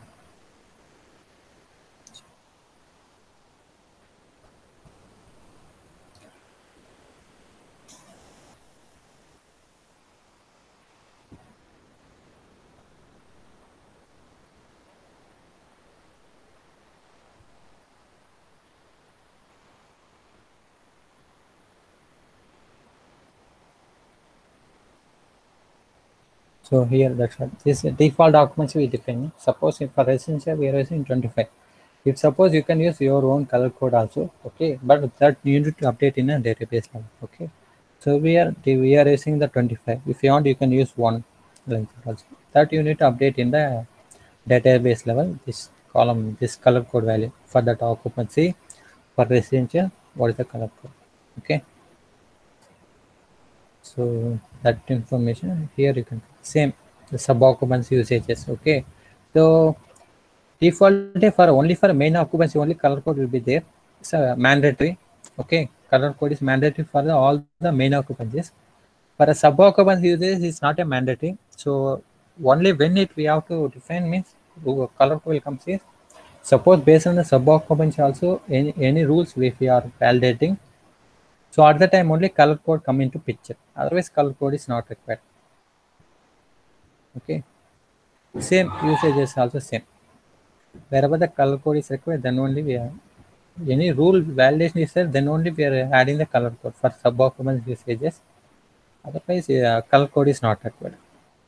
So here that's what this default occupancy we define. Suppose if for residential we are using 25. If suppose you can use your own color code also, okay, but that you need to update in a database level, okay. So we are using the 25. If you want, you can use one like that also. That you need to update in the database level. This column, this color code value for that occupancy for residential. What is the color code? Okay. So that information here you can same the sub occupancy usages. Okay. So default for only for main occupancy only color code will be there. It's a mandatory. Okay. Color code is mandatory for all the main occupancies. For a sub occupancy usage, it's not a mandatory. So only when it we have to define means color code will come here. Suppose based on the sub occupancy also any rules if we are validating. So at the time only color code come into picture. Otherwise color code is not required. Okay. Same usage is also same. Wherever the color code is required, then only we are any rule validation is there, then only we are adding the color code for sub occupancy usages. Otherwise, color code is not required.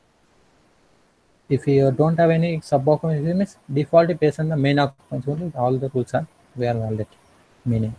If you don't have any sub occupancy means default based on the main occupancy only, all the rules are we are valid. Meaning.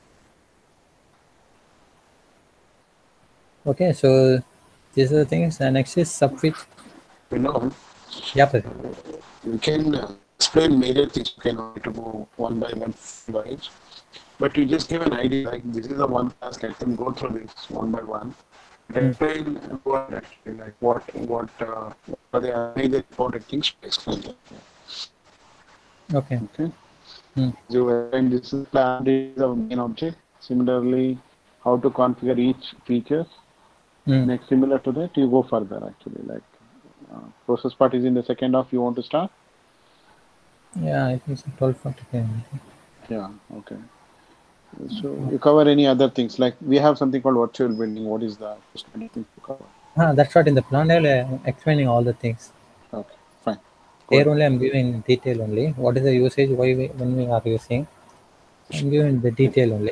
Okay, so these are the things. And next is subfeature. Yeah, please. You can explain major things. You cannot to go one by one wise, but you just give an idea like this is the one task. Let them go through this one by one. Explain what actually like what are the major important things to explain them. Okay. Okay. So and this is plan is the main object. Similarly, how to configure each feature. Next, similar to that, you go further actually. Like process part is in the second half. You want to start? Yeah, I think so. 12:45. Yeah. Okay. So you cover any other things like we have something called virtual building. What is that? Anything to cover? That's what in the plan I'm explaining all the things. Okay, fine. Here only I'm giving detail only. What is the usage? Why when we are using? I'm giving the detail only.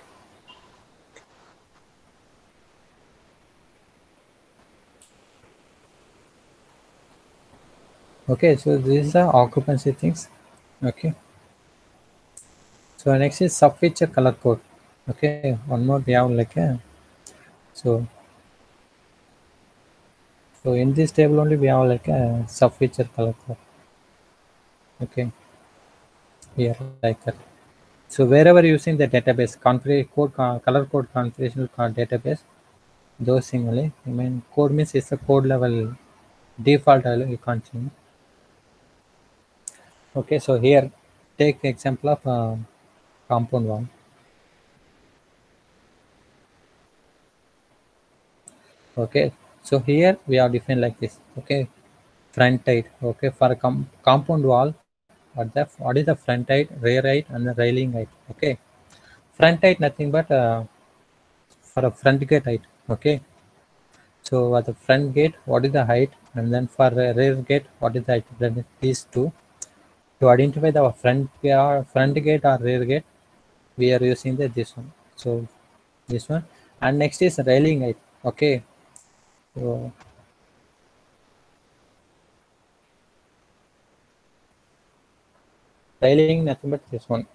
Okay, so these are occupancy things. Okay. So next is subfeature color code. Okay, one more we have like a so in this table only we have like a subfeature color code. Okay, here like that. So wherever using the database color code configuration database, those things only. I mean code means it's a code level default level you can't change. Okay, so here take example of compound one. Okay, so here we are defined like this. Okay, front height. Okay, for a compound wall, what is the front height, rear height, and the railing height? Okay, front height nothing but for a front gate height. Okay, so at the front gate, what is the height, and then for the rear gate, what is the height? Then these two. To identify the front gate or rear gate, we are using this one. So this one, and next is railing height. Okay, so railing nothing but this one.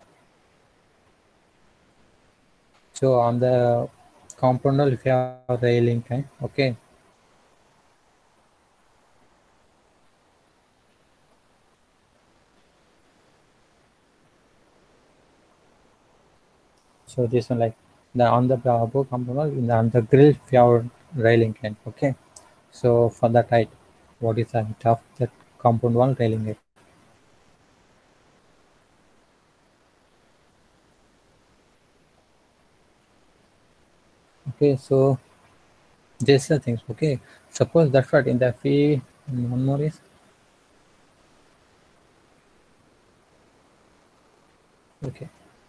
So on the compound wall, if you have railing kind, okay. So this one like the on the above compound wall, on the grill, if you have railing kind, okay. So for that height, what is the height of that compound wall railing height? Okay, so these are things. Okay, suppose that's what in the fee. One more is okay.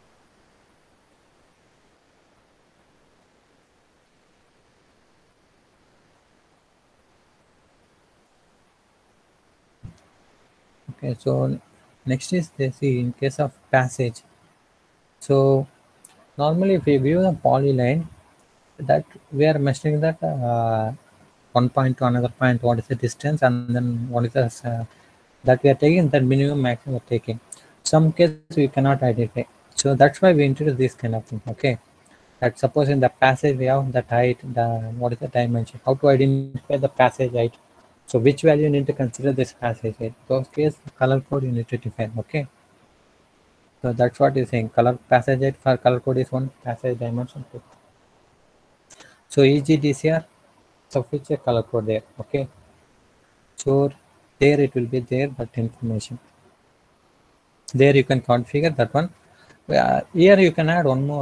Okay, so next is this in case of passage. So normally if we view the polyline, that we are measuring that one point to another point, what is the distance, and then what is the that we are taking, that minimum maximum we are taking. Some cases we cannot identify, so that's why we introduce this kind of thing. Okay, that suppose in the passage we have that height, the what is the dimension, how to identify the passage height. So which value you need to consider this passage height. Those case color code you need to define. Okay, so that's what is saying. Color passage height for color code is 1, passage dimension 2. So EGDCR, so which a color code there. Okay, so there it will be there, that information. There you can configure that one. Here you can add one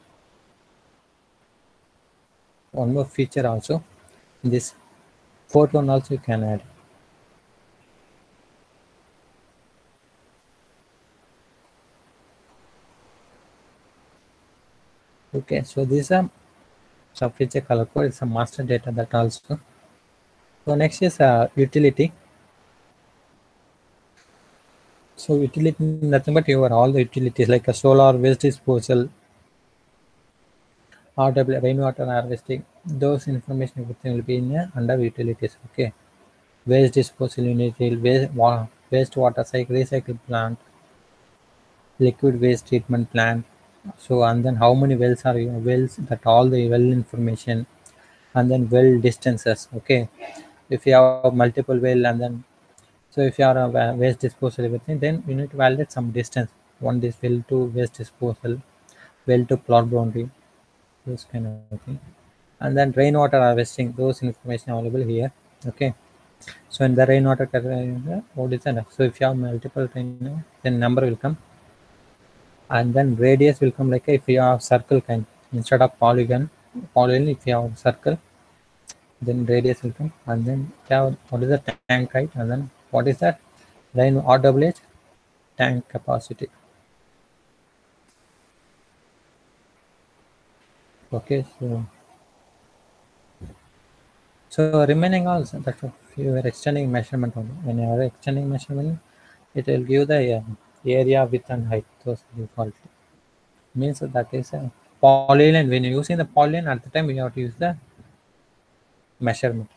more feature also. This fourth one also you can add. Okay, so this is a feature color code. It's a master data that also. So next is utility. So utility nothing but your all the utilities like a solar, waste disposal, RW, rainwater harvesting. Those information everything will be in under utilities. Okay, waste disposal unit, waste water cycle, recycle plant, liquid waste treatment plant. So and then how many wells are your wells, that all the well information, and then well distances. Okay, if you have multiple well, and then so if you are a waste disposal everything, then you need to validate some distance. One is well to waste disposal, well to plot boundary, those kind of thing. And then rainwater harvesting, those information available here. Okay, so in the rainwater what is that? So if you have multiple rain, then number will come, and then radius will come like if you have circle kind instead of polygon. If you have circle, then radius will come, and then what is the tank height, and then what is that rain RWH tank capacity. Okay, so remaining also that you are extending measurement only. When you are extending measurement, it will give the area, width and height. Those default means that is a polyline. When you're using the polyline, at the time you have to use the measurement.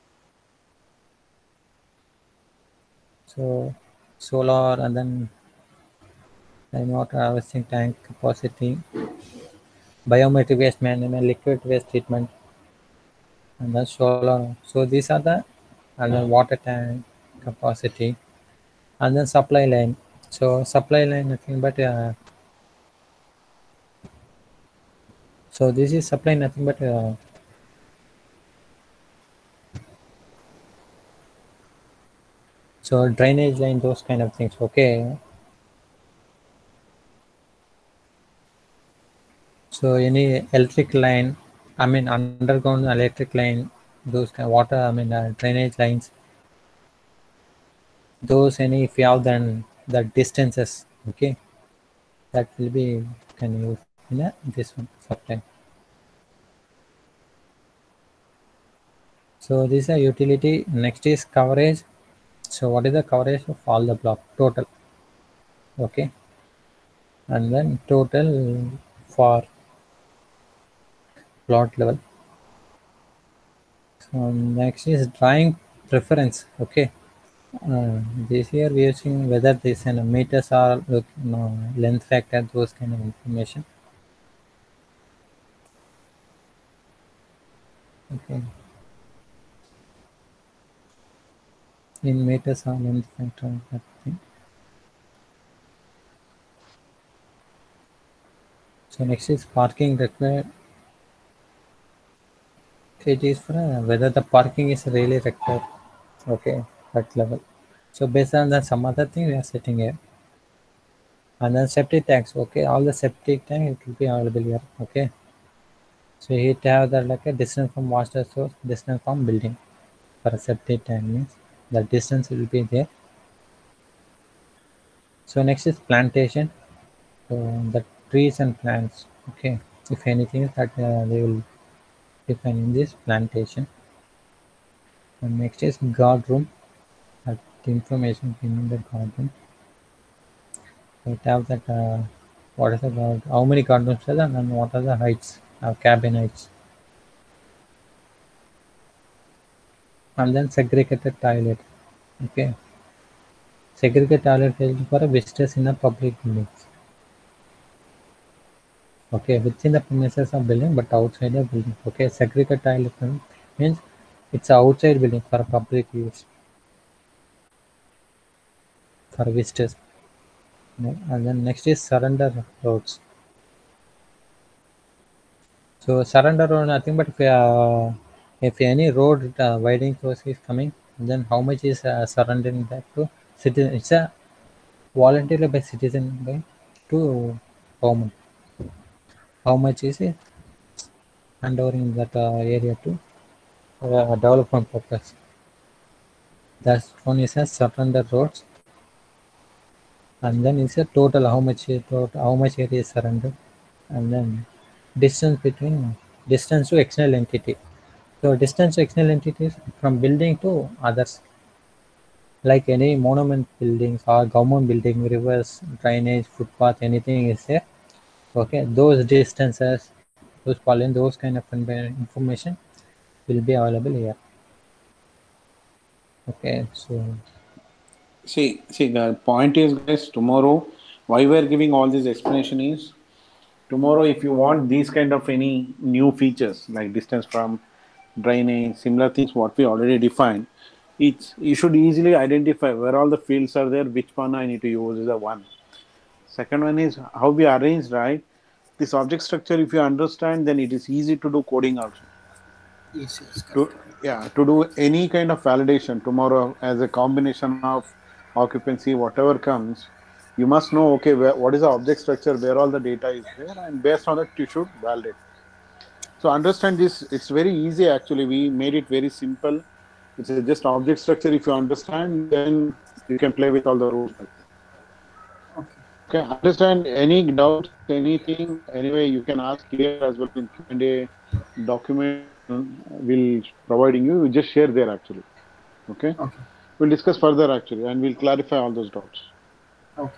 So solar, and then rainwater harvesting tank capacity, biometric waste management, liquid waste treatment, and then solar. So these are the, and then water tank capacity, and then supply line. So supply line nothing but so this is supply nothing but so drainage line, those kind of things. Okay, so any electric line, I mean underground electric line, those kind of water, I mean drainage lines, those any if you have then the distances. Okay, that will be can use in this one supply. So this is a utility. Next is coverage. So what is the coverage of all the block total? Okay, and then total for plot level. So next is drawing preference. Okay, this here we are using whether this and meters or length factor, those kind of information. Okay, in meters or length factor, that thing. So next is parking required. It is for whether the parking is really required. Okay, that level. So based on that, some other thing we are setting here. And then septic tanks. Okay, all the septic tank it will be available here. Okay, so here to have that like a distance from water source, distance from building. For a septic tank means the distance will be there. So next is plantation. So the trees and plants. Okay, if anything that they will define in this plantation. And next is guard room. That information in the guard room. So it have that what is the guard, how many guard rooms are there, and what are the heights, cabin heights. and then segregated toilet. Okay, segregated toilet is for visitors in a public buildings. Okay, within the premises of building, but outside the building. Okay, segregated toilet means it's outside building for public use for visitors. And then next is surrender roads. So surrender road nothing but if any road widening force is coming, then how much is surrendering that to citizen? It's a voluntarily by citizen by to government. How much is it handovering that area to development purpose? That one is a surrender roads, and then it's a total how much area is surrendered, and then distance between distance to external entity. So distance to external entities from building to others, like any monument buildings or government building, rivers, drainage, footpath, anything is there. Okay, those distances, those pollen, those kind of information will be available here. Okay, so See, the point is, guys, tomorrow, why we're giving all this explanation is tomorrow, if you want these kind of any new features like distance from drainage, similar things, what we already defined, it's you should easily identify where all the fields are there, which one I need to use is the one. Second one is how we arrange, right? This object structure, if you understand, then it is easy to do coding also. Yes, yes, To correct. yeah, to do any kind of validation tomorrow as a combination of occupancy, whatever comes, you must know okay what is the object structure, where all the data is there, and based on that you should validate. So understand this. It's very easy actually. We made it very simple. It's just object structure. If you understand, then you can play with all the rules like that. Okay. Okay, understand any doubts, anything. Anyway, you can ask here as well in Q&A document will providing you. You just share there actually. Okay, Okay. we'll discuss further actually, and we'll clarify all those doubts. Okay.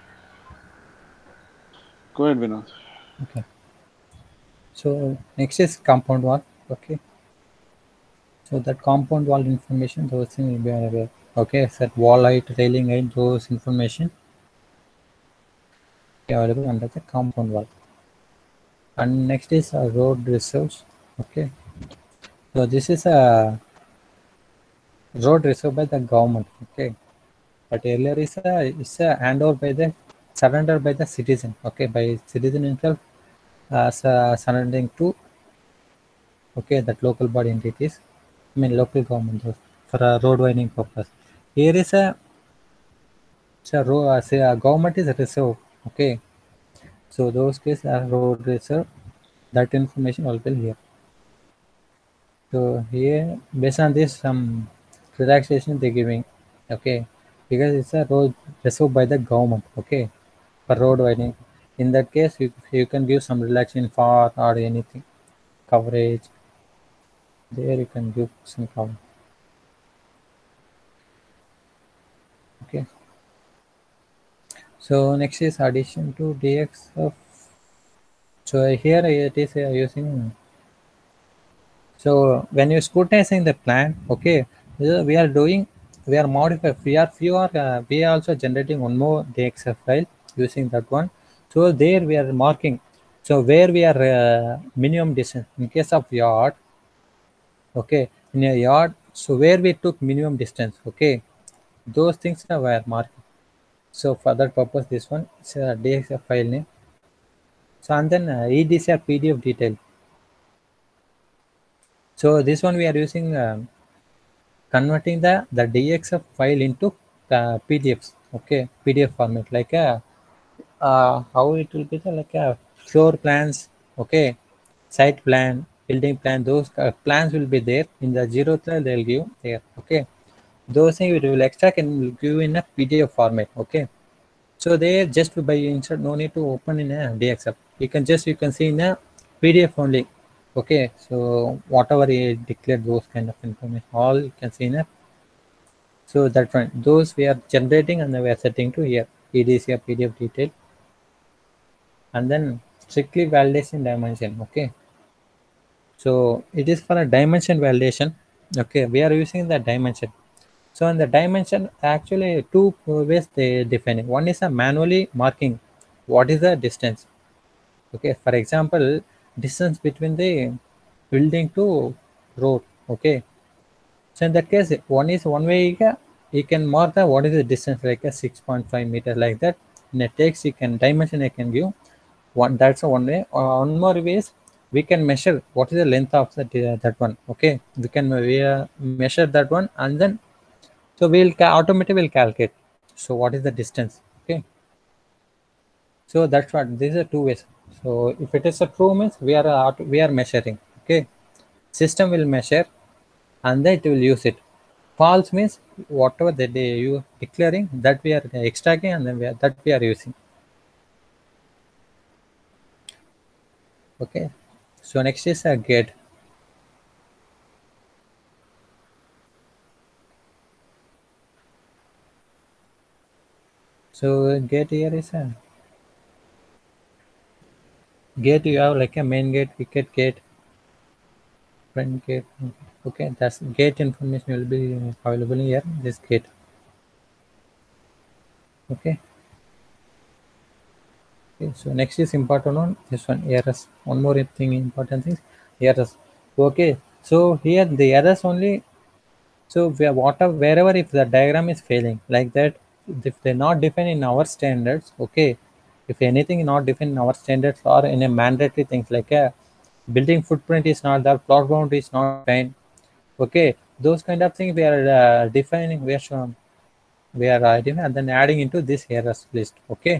Go ahead, Vinod. okay. So next is compound wall. Okay, so that compound wall information, those things will be available. Okay, set wall height, railing height, those information available under the compound wall. And next is road reserves. Okay, so this is a road reserved by the government. Okay, but earlier is a handover by the surrender by the citizen. Okay, by citizen himself as surrendering to that local body entities. I mean local government for a road widening purpose. Here is say a government is a reserve. Okay, so those cases are road reserve. That information will be here. So here, based on this, some relaxation they're giving, okay, because it's a road reserved by the government, okay, for road widening. In that case, you can give some relaxation for or anything coverage. There you can give some cover. Okay. So next is addition to DX of. So here it is using. So when you're scrutinizing the plan, okay, we are doing, we are modifying, we are also generating one more DXF file using that one. So there we are marking. So where we are minimum distance in case of yard, okay, in a yard. So where we took minimum distance, okay, those things are were marking. So for that purpose, this one is a DXF file name. So and then EDCR PDF detail. So this one we are using. Converting the DXF file into PDFs, okay, PDF format, like how it will be like a floor plans, okay, site plan, building plan, those plans will be there in the zero file they'll give there, okay. Those things we will extract and will give in a PDF format, okay. So they just by insert, no need to open in a DXF. You can see in a PDF only. Okay, so whatever he declared, those kind of information, all you can see in a. So that one, those we are generating and we are setting to here EDCR PDF detail, and then strictly validation dimension. Okay, so it is for a dimension validation. Okay, we are using the dimension. So in the dimension, actually two ways they define it. One is a manually marking what is the distance. Okay, for example, distance between the building to road. Okay, so in that case, one is one way you can mark the what is the distance, like a 6.5 meter, like that. In a text, you can dimension I can give one. That's a one way. One more way is we can measure what is the length of that one. Okay, we measure that one, and then so we'll automatically will calculate. So what is the distance? Okay. So that's what these are two ways. So if it is a true means we are measuring. Okay. System will measure and then it will use it. False means whatever that you declaring that we are extracting and then that we are using. Okay. So next is a get. So get here is a gate. You have like a main gate, wicket gate, front gate. Okay, that's gate information will be available here. This gate. Okay. Okay, so next is important one. This one errors. One more thing important thing errors. Okay, so here the errors only. So wherever if the diagram is failing like that, if they're not defined in our standards, okay, if anything not defined in our standards or in a mandatory things like a building footprint is not there, plot boundary is not defined, okay, those kind of things we are defining, we are showing, we are defining and then adding into this errors list, okay.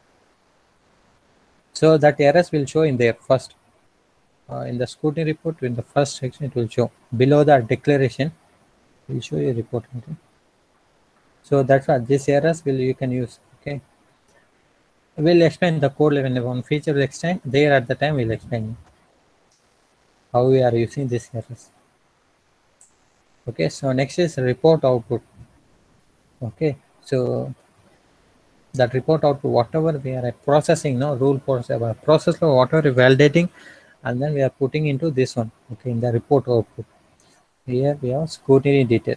So that errors will show in there first. In the scrutiny report, in the first section, it will show below the declaration. Will show you report. Okay? So that's what these errors will you can use. Okay. We'll explain the code level one feature will explain there at the time. We'll explain how we are using these errors. Okay. So next is report output. Okay. So that report output, whatever we are processing, no rule process or whatever validating, and then we are putting into this one. Okay, in the report output. Here we have scrutiny detail.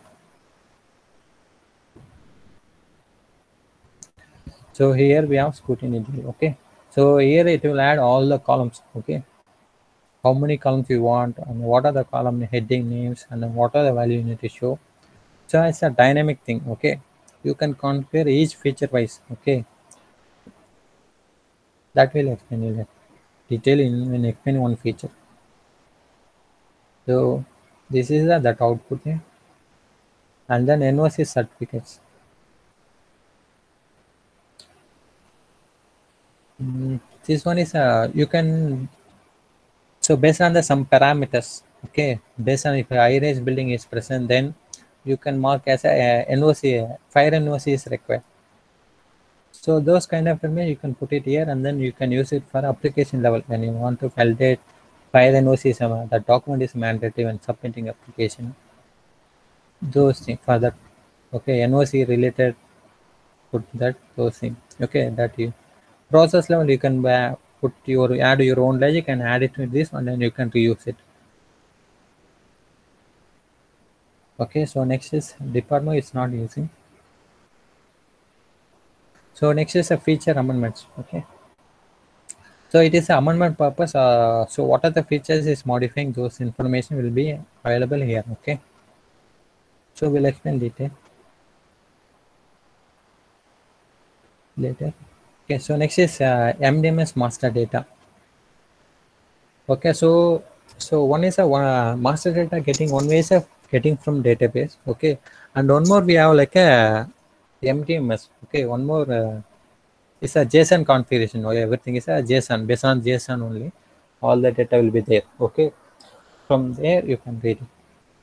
So here we have scrutiny detail. Okay. So here it will add all the columns. Okay. How many columns you want and what are the column heading names and what are the value you need to show. So it's a dynamic thing. Okay. You can configure each feature wise. Okay. That will explain you that detail in explain one feature. So this is that output here. And then NOC certificates. This one is you can, so based on the some parameters, okay, based on if a high-rise building is present, then you can mark as a NOC, fire NOC is required. So those kind of information you can put it here and then you can use it for application level when you want to validate fire NOC is the document is mandatory when submitting application. Those things for that, okay, NOC related, put that those things, okay, that you process level you can put your add your own logic and add it to this and then you can reuse it. Okay, so next is department is not using. So next is a feature amendments. Okay, so it is amendment purpose. So what are the features is modifying, those information will be available here. Okay, so we'll explain detail later. Okay, so next is MDMS master data. Okay, so one is a master data getting, one way is a getting from database. Okay, and one more we have like a MDMS. Okay, one more it's a JSON configuration. Okay, everything is a JSON, based on JSON only. All the data will be there. Okay, from there you can read it.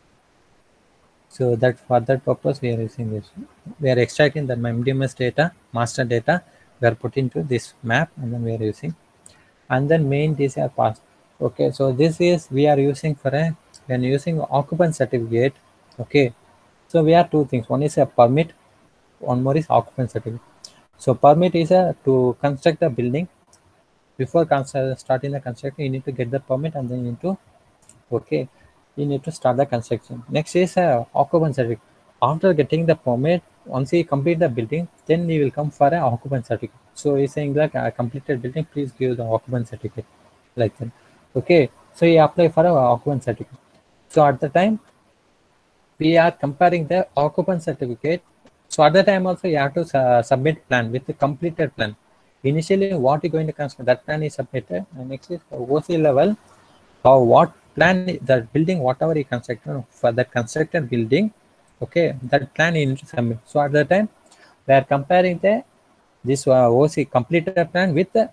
So that for that purpose we are using this. We are extracting the MDMS data, master data. We are putting to this map and then we are using. And then main these are passed. Okay, so this is we are using for a when using occupant certificate. Okay, so we have two things. One is a permit. One more is occupant certificate. So permit is to construct the building. Before starting the construction, you need to get the permit and then you need to, okay. you need to start the construction. Next is occupancy certificate. After getting the permit, once you complete the building, then you will come for an occupancy certificate. So he's saying like completed building, please give the occupancy certificate, like that. Okay, so you apply for a occupancy certificate. So at the time, we are comparing the occupancy certificate. So at the time also you have to submit plan with the completed plan. Initially, what you're going to construct, that plan is submitted. And next is OC level, or what plan, the building, whatever you constructed for that constructed building, okay, that plan you need to submit. So at the time, we are comparing the this OC completed plan with the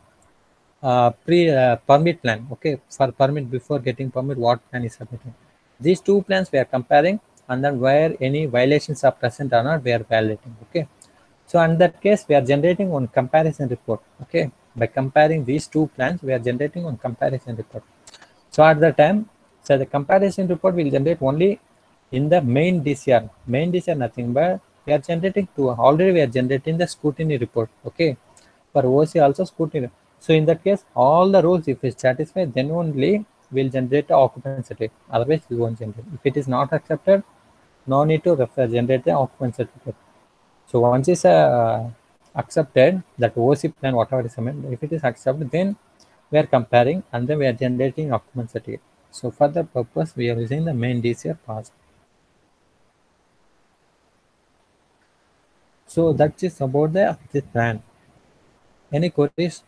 permit plan. Okay, for permit, before getting permit, what plan is submitted. These two plans we are comparing, and then where any violations are present or not, we are validating. Okay, so in that case, we are generating one comparison report. Okay, by comparing these two plans, we are generating one comparison report. So at the time, so the comparison report will generate only in the main DCR. Main DCR nothing but we are generating two. Already we are generating the scrutiny report. Okay, for OC also scrutiny. So in that case, all the rules, if it's satisfied, then only will generate the occupancy certificate. Otherwise, we won't generate. If it is not accepted, no need to generate the occupancy certificate. So once it's accepted, that OC plan, whatever is submitted, if it is accepted, then we are comparing and then we are generating occupancy certificate. So for that purpose, we are using the main DCR pass. So that is about the plan. Any queries?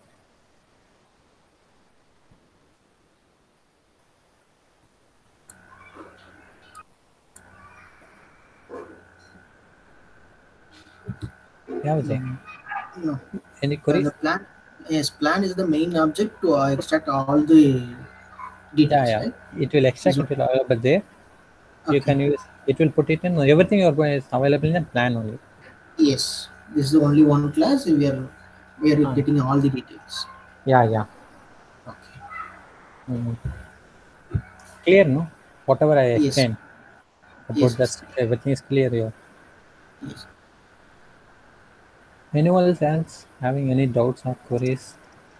Yeah, Vijay. No. Any queries? The plan, yes, plan is the main object to extract all the details, Yeah. right? It will extract, it will available there. You Okay. can use, it will put it in, everything you are going is available in the plan only. Yes, this is the only one class we are getting all the details. Yeah. Okay. Clear, no? Whatever I Yes. explained about Yes. that, everything is clear here. Yes. Anyone else having any doubts or queries?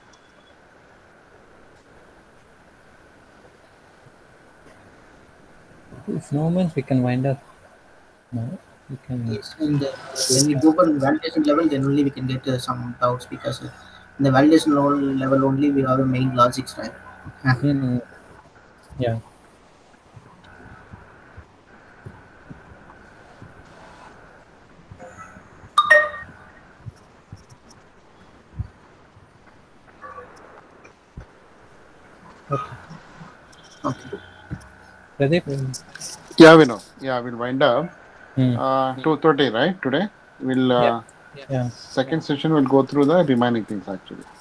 If no means we can wind up. No, we can. Yes, and when we go for validation level, then only we can get some doubts, because in the validation level only we have the main logics, right? Yeah. Okay. Pradeep? Yeah, we know. Yeah, we'll wind up. 2:30, 2:30, right? Today we'll yeah. second session will go through the remaining things actually.